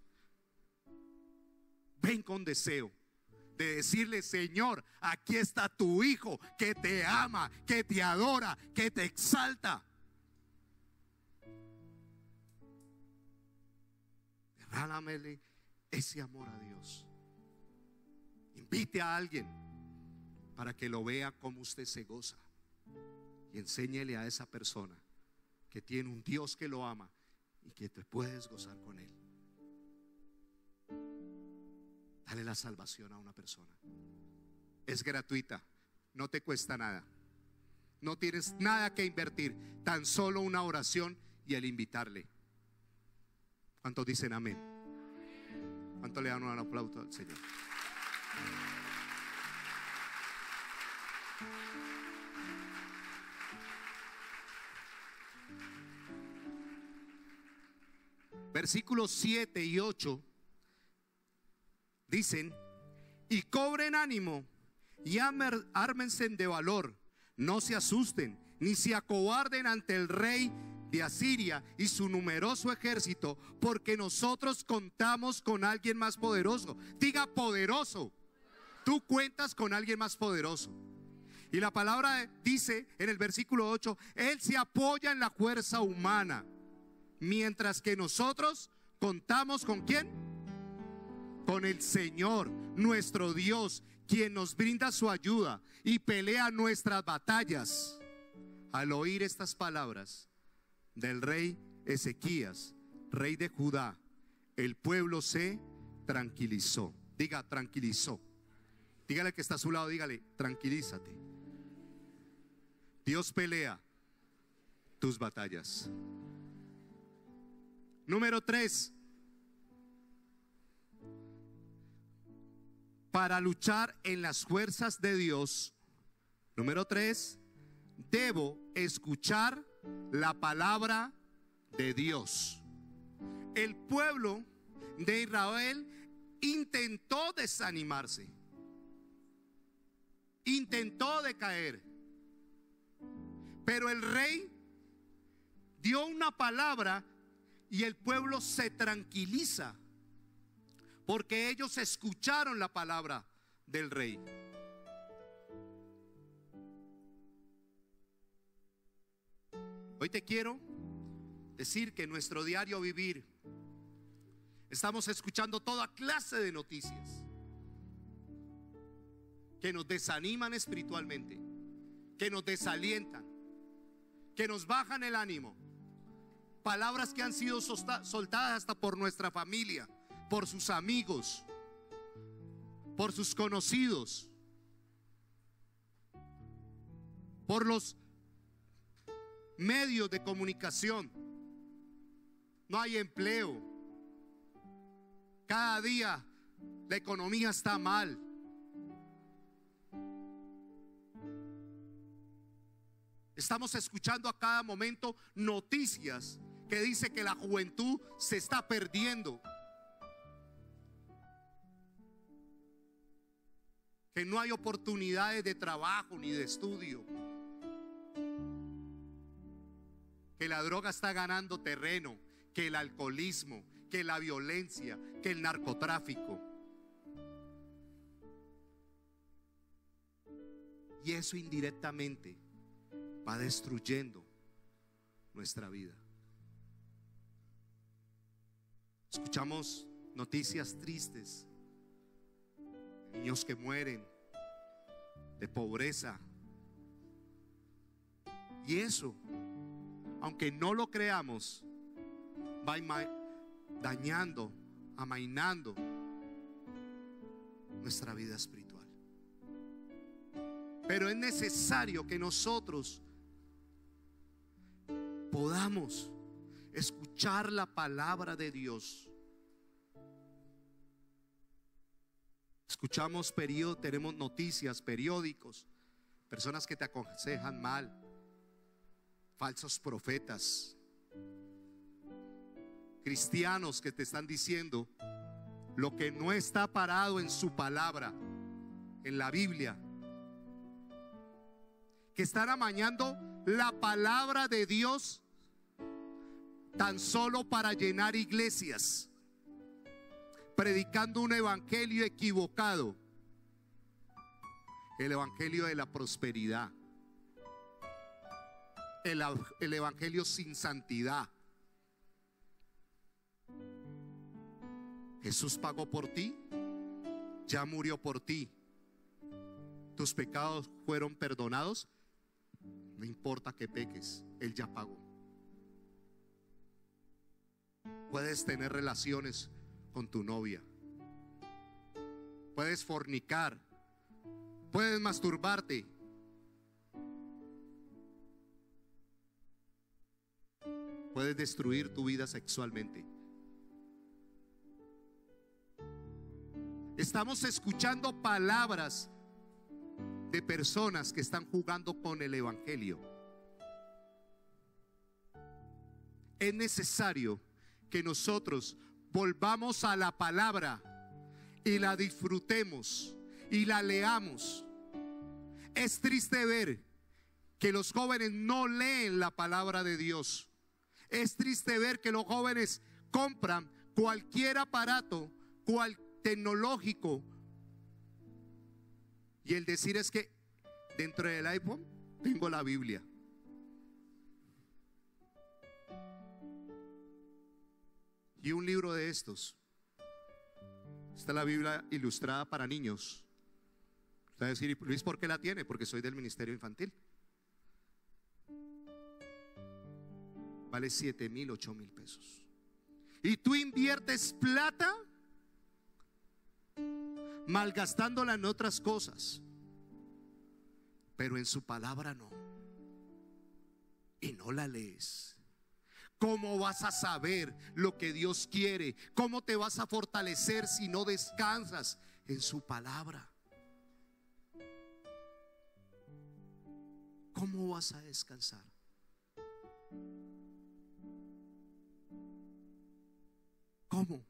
[SPEAKER 1] Ven con deseo de decirle: Señor, aquí está tu Hijo que te ama, que te adora, que te exalta. Derrámele ese amor a Dios. Invite a alguien para que lo vea como usted se goza. Y enséñele a esa persona que tiene un Dios que lo ama y que te puedes gozar con Él. Dale la salvación a una persona. Es gratuita, no te cuesta nada. No tienes nada que invertir, tan solo una oración y el invitarle. ¿Cuántos dicen amén? ¿Cuántos le dan un aplauso al Señor? Versículos siete y ocho dicen: y cobren ánimo y ármense de valor, no se asusten ni se acobarden ante el rey de Asiria y su numeroso ejército, porque nosotros contamos con alguien más poderoso. Diga poderoso. Tú cuentas con alguien más poderoso. Y la palabra dice en el versículo ocho, Él se apoya en la fuerza humana, mientras que nosotros contamos ¿con quién? Con el Señor, nuestro Dios, quien nos brinda su ayuda y pelea nuestras batallas. Al oír estas palabras del rey Ezequías, rey de Judá, el pueblo se tranquilizó. Diga, tranquilizó. Dígale que está a su lado, dígale, tranquilízate. Dios pelea tus batallas. Número tres. Para luchar en las fuerzas de Dios, número tres, debo escuchar la palabra de Dios. El pueblo de Israel intentó desanimarse, intentó decaer, pero el rey dio una palabra y el pueblo se tranquiliza, porque ellos escucharon la palabra del rey. Hoy te quiero decir que en nuestro diario vivir estamos escuchando toda clase de noticias que nos desaniman espiritualmente, que nos desalientan, que nos bajan el ánimo. Palabras que han sido soltadas hasta por nuestra familia, por sus amigos, por sus conocidos, por los medios de comunicación. No hay empleo. Cada día la economía está mal. Estamos escuchando a cada momento noticias que dice que la juventud se está perdiendo, que no hay oportunidades de trabajo ni de estudio, que la droga está ganando terreno, que el alcoholismo, que la violencia, que el narcotráfico. Y eso indirectamente va destruyendo nuestra vida. Escuchamos noticias tristes, de niños que mueren, de pobreza. Y eso, aunque no lo creamos, va dañando, amainando nuestra vida espiritual. Pero es necesario que nosotros podamos escuchar la palabra de Dios. Escuchamos periódicos, tenemos noticias, periódicos, personas que te aconsejan mal, falsos profetas, cristianos que te están diciendo lo que no está parado en su palabra, en la Biblia, que están amañando la palabra de Dios tan solo para llenar iglesias, predicando un evangelio equivocado, el evangelio de la prosperidad, el, el evangelio sin santidad. Jesús pagó por ti, ya murió por ti, tus pecados fueron perdonados. No importa que peques, Él ya pagó. Puedes tener relaciones con tu novia, puedes fornicar, puedes masturbarte, puedes destruir tu vida sexualmente. Estamos escuchando palabras de personas que están jugando con el evangelio. Es necesario que nosotros volvamos a la palabra y la disfrutemos y la leamos. Es triste ver que los jóvenes no leen la palabra de Dios. Es triste ver que los jóvenes compran cualquier aparato, cual tecnológico, y el decir es que Dentro del iPhone tengo la Biblia. Y un libro de estos. Esta es la Biblia ilustrada para niños. Usted va a decir, Luis, ¿por qué la tiene? Porque soy del ministerio infantil. Vale siete mil, ocho mil pesos. Y tú inviertes plata malgastándola en otras cosas, pero en su palabra no. Y no la lees. ¿Cómo vas a saber lo que Dios quiere? ¿Cómo te vas a fortalecer si no descansas en su palabra? ¿Cómo vas a descansar? ¿Cómo?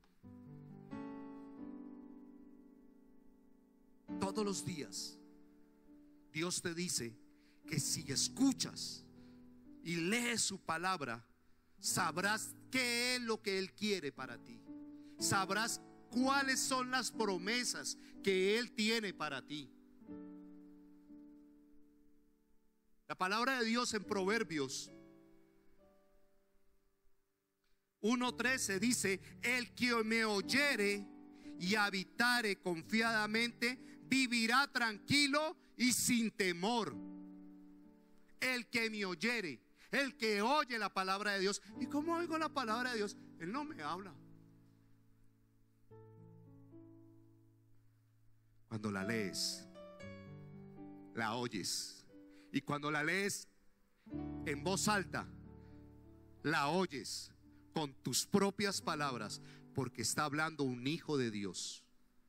[SPEAKER 1] Todos los días Dios te dice que si escuchas y lees su palabra, sabrás qué es lo que Él quiere para ti. Sabrás cuáles son las promesas que Él tiene para ti. La palabra de Dios en Proverbios uno trece dice: el que me oyere y habitare confiadamente, vivirá tranquilo y sin temor. El que me oyere, el que oye la palabra de Dios. ¿Y cómo oigo la palabra de Dios? Él no me habla. Cuando la lees, la oyes. Y cuando la lees en voz alta, la oyes con tus propias palabras, porque está hablando un hijo de Dios.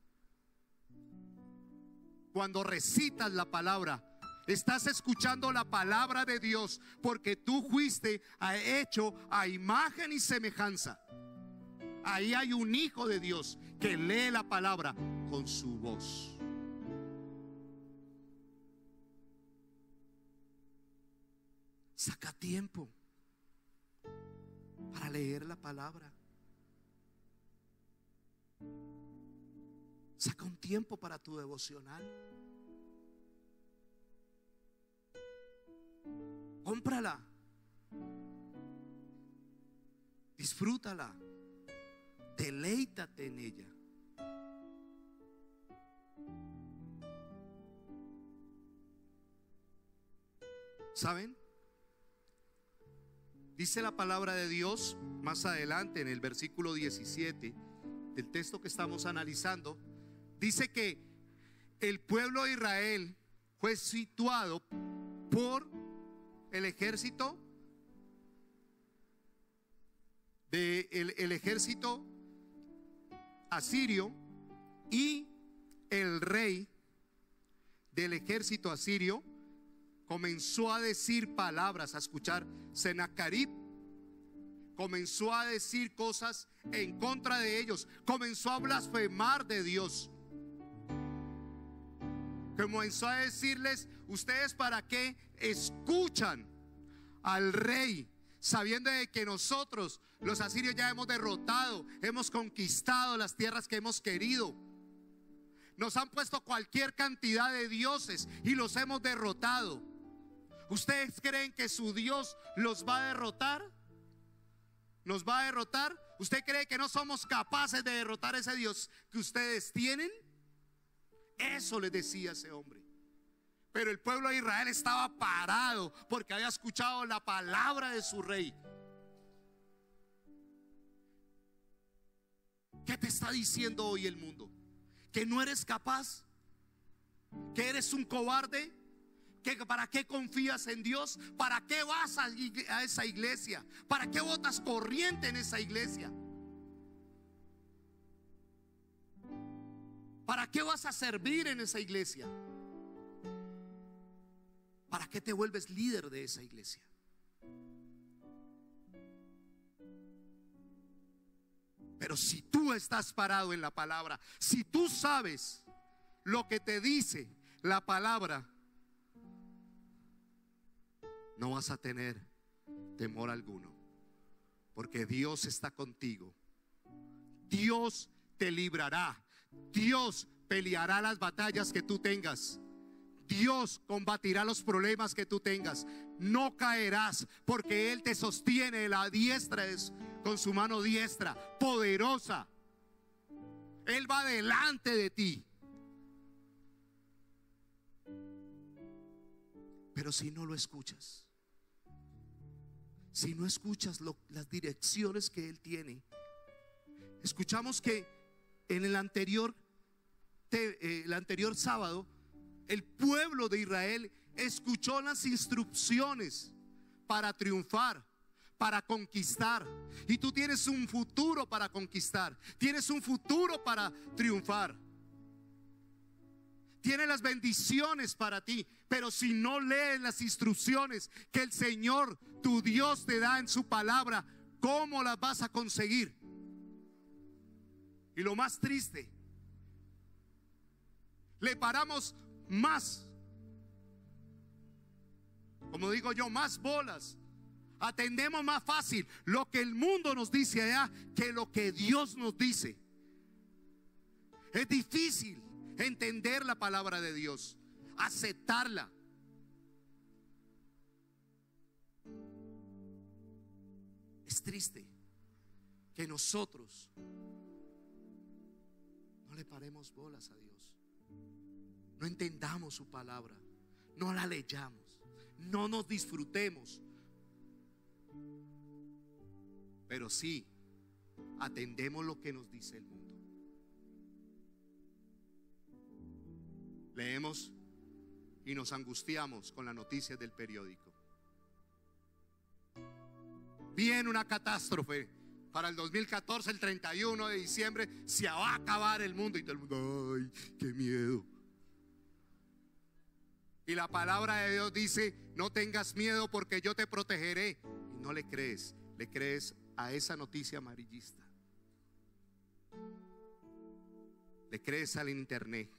[SPEAKER 1] Cuando recitas la palabra, estás escuchando la palabra de Dios, porque tú fuiste hecho a imagen y semejanza. Ahí hay un hijo de Dios que lee la palabra con su voz. Saca tiempo para leer la palabra. Saca un tiempo para tu devocional. Cómprala. Disfrútala. Deleítate en ella. ¿Saben? Dice la palabra de Dios más adelante en el versículo diecisiete del texto que estamos analizando. Dice que el pueblo de Israel fue situado por el ejército de el, el ejército asirio, y el rey del ejército asirio comenzó a decir palabras, a escuchar. Sennacherib comenzó a decir cosas en contra de ellos, comenzó a blasfemar de Dios, comenzó a decirles: ustedes para qué escuchan al rey, sabiendo de que nosotros los asirios ya hemos derrotado, hemos conquistado las tierras que hemos querido, nos han puesto cualquier cantidad de dioses y los hemos derrotado. ¿Ustedes creen que su Dios los va a derrotar? ¿Nos va a derrotar? ¿Usted cree que no somos capaces de derrotar a ese Dios que ustedes tienen? Eso les decía ese hombre. Pero el pueblo de Israel estaba parado porque había escuchado la palabra de su rey. ¿Qué te está diciendo hoy el mundo? ¿Que no eres capaz? ¿Que eres un cobarde? ¿Que para qué confías en Dios? ¿Para qué vas a, a esa iglesia? ¿Para qué botas corriente en esa iglesia? ¿Para qué vas a servir en esa iglesia? ¿Para qué te vuelves líder de esa iglesia? Pero si tú estás parado en la palabra, si tú sabes lo que te dice la palabra, no vas a tener temor alguno, porque Dios está contigo. Dios te librará. Dios peleará las batallas que tú tengas. Dios combatirá los problemas que tú tengas. No caerás, porque Él te sostiene. La diestra es con su mano diestra, poderosa. Él va delante de ti. Pero si no lo escuchas, si no escuchas lo, las direcciones que Él tiene. Escuchamos que en el anterior, te, eh, el anterior sábado, el pueblo de Israel escuchó las instrucciones para triunfar, para conquistar. Y tú tienes un futuro para conquistar, tienes un futuro para triunfar, tienes las bendiciones para ti. Pero si no lees las instrucciones que el Señor, tu Dios, te da en su palabra, ¿cómo las vas a conseguir? Y lo más triste, le paramos más, como digo yo, más bolas. Atendemos más fácil lo que el mundo nos dice allá que lo que Dios nos dice. Es difícil entender la palabra de Dios, aceptarla. Es triste que nosotros no le paremos bolas a Dios, no entendamos su palabra, no la leyamos, no nos disfrutemos, pero sí atendemos lo que nos dice el mundo. Leemos y nos angustiamos con las noticias del periódico. Viene una catástrofe para el dos mil catorce, el treinta y uno de diciembre, se va a acabar el mundo. Y todo el mundo, ay, qué miedo. Y la palabra de Dios dice: no tengas miedo, porque yo te protegeré. Y no le crees, le crees a esa noticia amarillista, le crees al internet.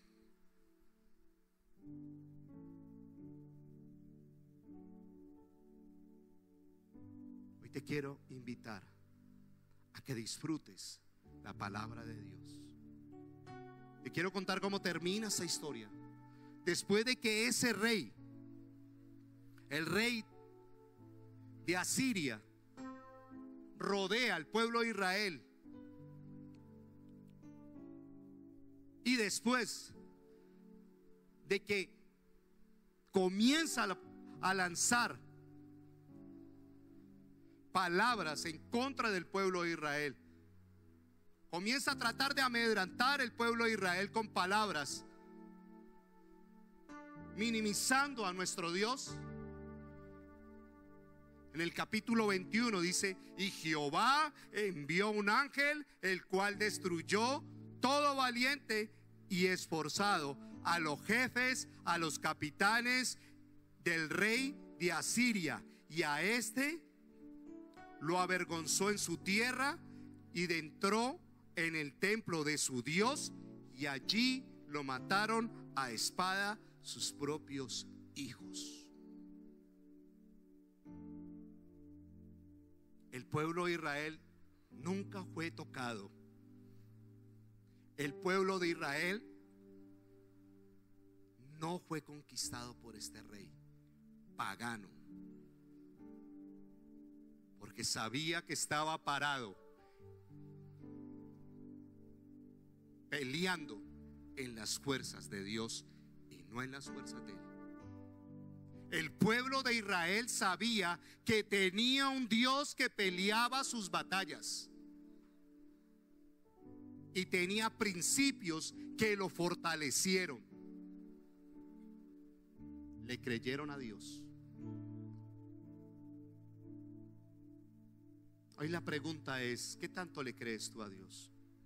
[SPEAKER 1] Hoy te quiero invitar a que disfrutes la palabra de Dios. Te quiero contar cómo termina esa historia. Después de que ese rey, el rey de Asiria, rodea al pueblo de Israel, y después de que comienza a lanzar palabras en contra del pueblo de Israel, comienza a tratar de amedrentar el pueblo de Israel con palabras, minimizando a nuestro Dios. En el capítulo veintiuno dice: y Jehová envió un ángel, el cual destruyó todo valiente y esforzado, a los jefes, a los capitanes del rey de Asiria, y a este lo avergonzó en su tierra, y entró en el templo de su Dios, y allí lo mataron a espada sus propios hijos. El pueblo de Israel nunca fue tocado. El pueblo de Israel no fue conquistado por este rey pagano, porque sabía que estaba parado peleando en las fuerzas de Dios y no en las fuerzas de él. El pueblo de Israel sabía que tenía un Dios que peleaba sus batallas y tenía principios que lo fortalecieron. Le creyeron a Dios. Hoy la pregunta es: ¿qué tanto le crees tú a Dios?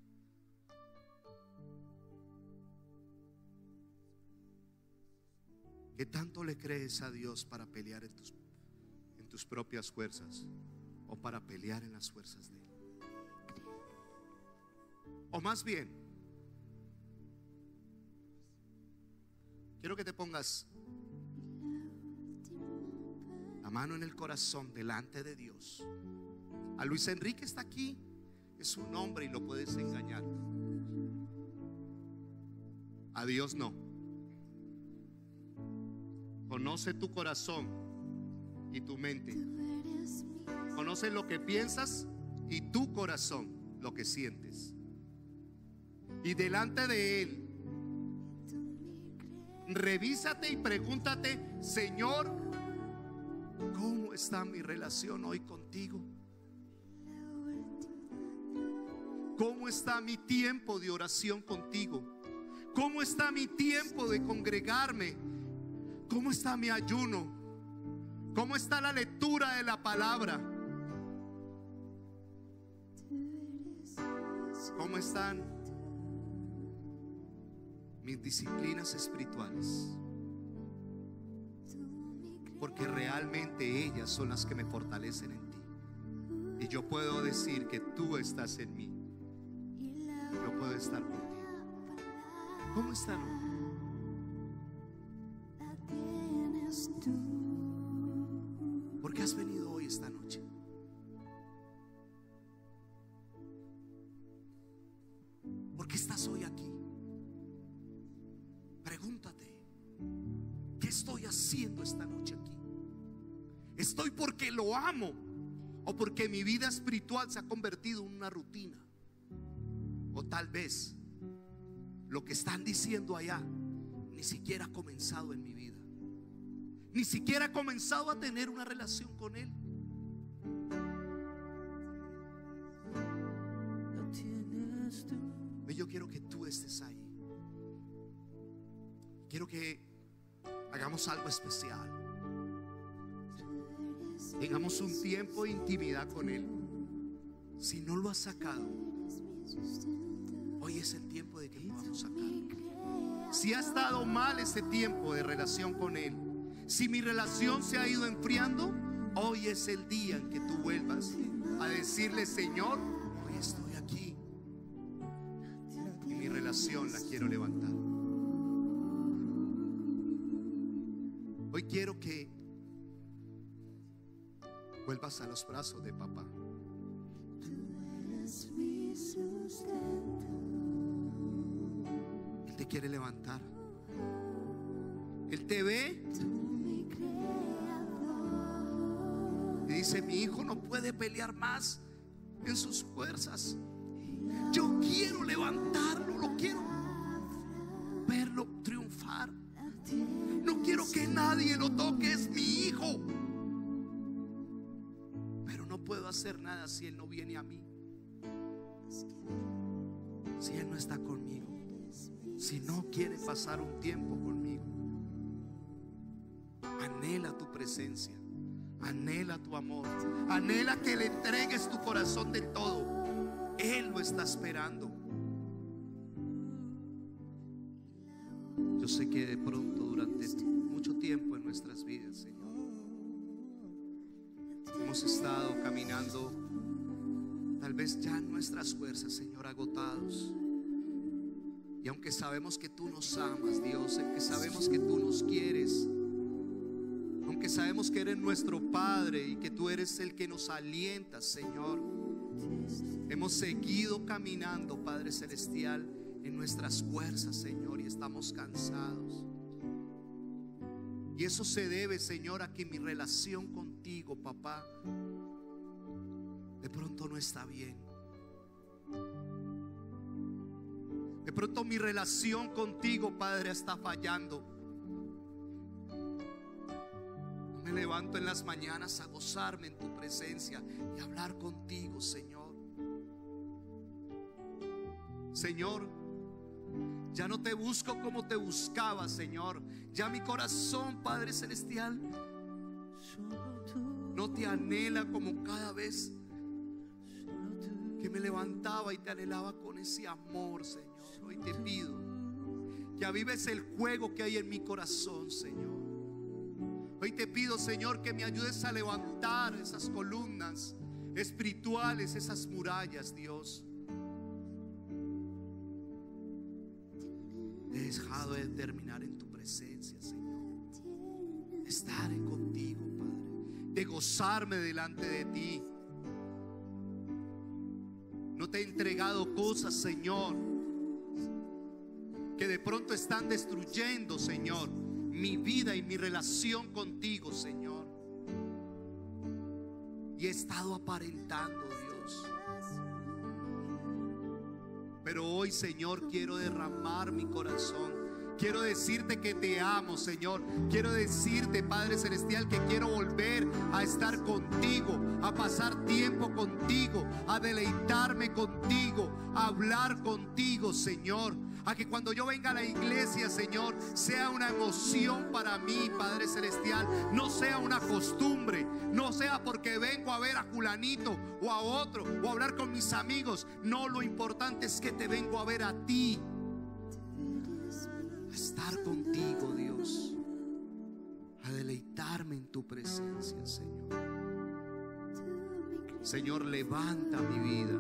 [SPEAKER 1] ¿Qué tanto le crees a Dios para pelear en tus, en tus propias fuerzas, o para pelear en las fuerzas de Él? O más bien, quiero que te pongas la mano en el corazón delante de Dios. A Luis Enrique está aquí, es un hombre y lo puedes engañar. A Dios no. conoce tu corazón y tu mente. Conoce lo que piensas y tu corazón, lo que sientes. Y delante de Él, revísate y pregúntate: Señor, ¿cómo está mi relación hoy contigo? ¿Cómo está mi tiempo de oración contigo? ¿Cómo está mi tiempo de congregarme? ¿Cómo está mi ayuno? ¿Cómo está la lectura de la palabra? ¿Cómo están mis disciplinas espirituales? Porque realmente ellas son las que me fortalecen en ti. Y yo puedo decir que tú estás en mí. Yo puedo estar contigo. ¿Cómo están hoy? ¿Por qué has venido hoy esta noche? ¿Por qué estás hoy aquí? Pregúntate: ¿qué estoy haciendo esta noche aquí? ¿Estoy porque lo amo o porque mi vida espiritual se ha convertido en una rutina? O tal vez lo que están diciendo allá ni siquiera ha comenzado en mi vida. Ni siquiera he comenzado a tener una relación con Él. Yo quiero que tú estés ahí. Quiero que hagamos algo especial. Tengamos un tiempo de intimidad con Él. Si no lo has sacado, hoy es el tiempo de que podamos sacarlo. Si ha estado mal ese tiempo de relación con Él, si mi relación se ha ido enfriando, hoy es el día en que tú vuelvas a decirle: Señor, hoy estoy aquí y mi relación la quiero levantar. Hoy quiero que vuelvas a los brazos de papá. Él te quiere levantar. Él te ve y dice: mi hijo no puede pelear más en sus fuerzas. Yo quiero levantarlo, lo quiero verlo triunfar. No quiero que nadie lo toque, es mi hijo. Pero no puedo hacer nada si Él no viene a mí, si Él no está conmigo, si no quiere pasar un tiempo conmigo. Anhela tu presencia, anhela tu amor, anhela que le entregues tu corazón del todo. Él lo está esperando. Yo sé que de pronto durante mucho tiempo en nuestras vidas, Señor, hemos estado caminando tal vez ya en nuestras fuerzas, Señor, agotados. Y aunque sabemos que tú nos amas, Dios, aunque sabemos que tú nos quieres, aunque sabemos que eres nuestro Padre y que tú eres el que nos alienta, Señor, hemos seguido caminando, Padre Celestial, en nuestras fuerzas, Señor, y estamos cansados. Y eso se debe, Señor, a que mi relación contigo, papá, de pronto no está bien. De pronto mi relación contigo, Padre, está fallando. Me levanto en las mañanas a gozarme en tu presencia y hablar contigo, Señor. Señor, ya no te busco como te buscaba, Señor. Ya mi corazón, Padre Celestial, no te anhela como cada vez que me levantaba y te anhelaba con ese amor, Señor. Hoy te pido que avives el fuego que hay en mi corazón, Señor. Hoy te pido, Señor, que me ayudes a levantar esas columnas espirituales, esas murallas, Dios. He dejado de terminar en tu presencia, Señor. De estar contigo, Padre. De gozarme delante de ti. No te he entregado cosas, Señor, que de pronto están destruyendo, Señor, mi vida y mi relación contigo, Señor. Y he estado aparentando, Dios. Pero hoy, Señor, quiero derramar mi corazón. Quiero decirte que te amo, Señor. Quiero decirte, Padre Celestial, que quiero volver a estar contigo, a pasar tiempo contigo, a deleitarme contigo, a hablar contigo, Señor. A que cuando yo venga a la iglesia, Señor, sea una emoción para mí, Padre Celestial. No sea una costumbre, no sea porque vengo a ver a fulanito o a otro o a hablar con mis amigos. No, lo importante es que te vengo a ver a ti, a estar contigo, Dios, a deleitarme en tu presencia, Señor. Señor, levanta mi vida,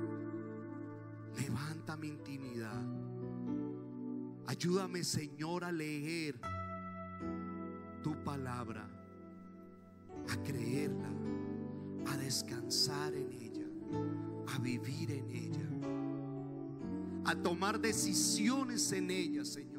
[SPEAKER 1] levanta mi intimidad. Ayúdame, Señor, a leer tu palabra, a creerla, a descansar en ella, a vivir en ella, a tomar decisiones en ella, Señor.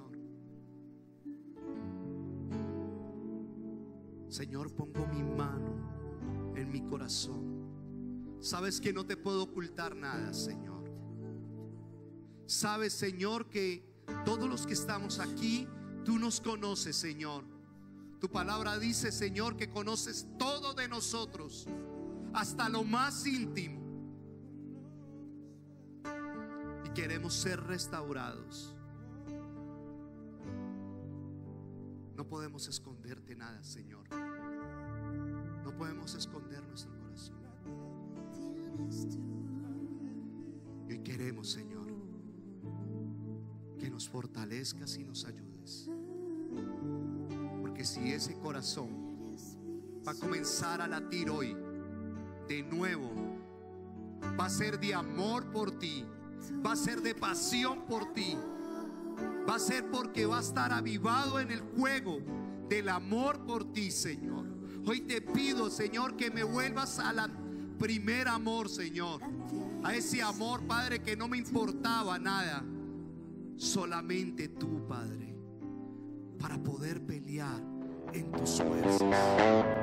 [SPEAKER 1] Señor, pongo mi mano en mi corazón. Sabes que no te puedo ocultar nada, Señor. Sabes, Señor, que todos los que estamos aquí, tú nos conoces, Señor. Tu palabra dice, Señor, que conoces todo de nosotros, hasta lo más íntimo. Y queremos ser restaurados. No podemos esconderte nada, Señor. No podemos esconder nuestro corazón. Y hoy queremos, Señor, que nos fortalezcas y nos ayudes. Porque si ese corazón va a comenzar a latir hoy de nuevo, va a ser de amor por ti, va a ser de pasión por ti, va a ser porque va a estar avivado en el fuego del amor por ti, Señor. Hoy te pido, Señor, que me vuelvas a la primer amor, Señor. A ese amor, Padre, que no me importaba nada, solamente tú, Padre, para poder pelear en tus fuerzas.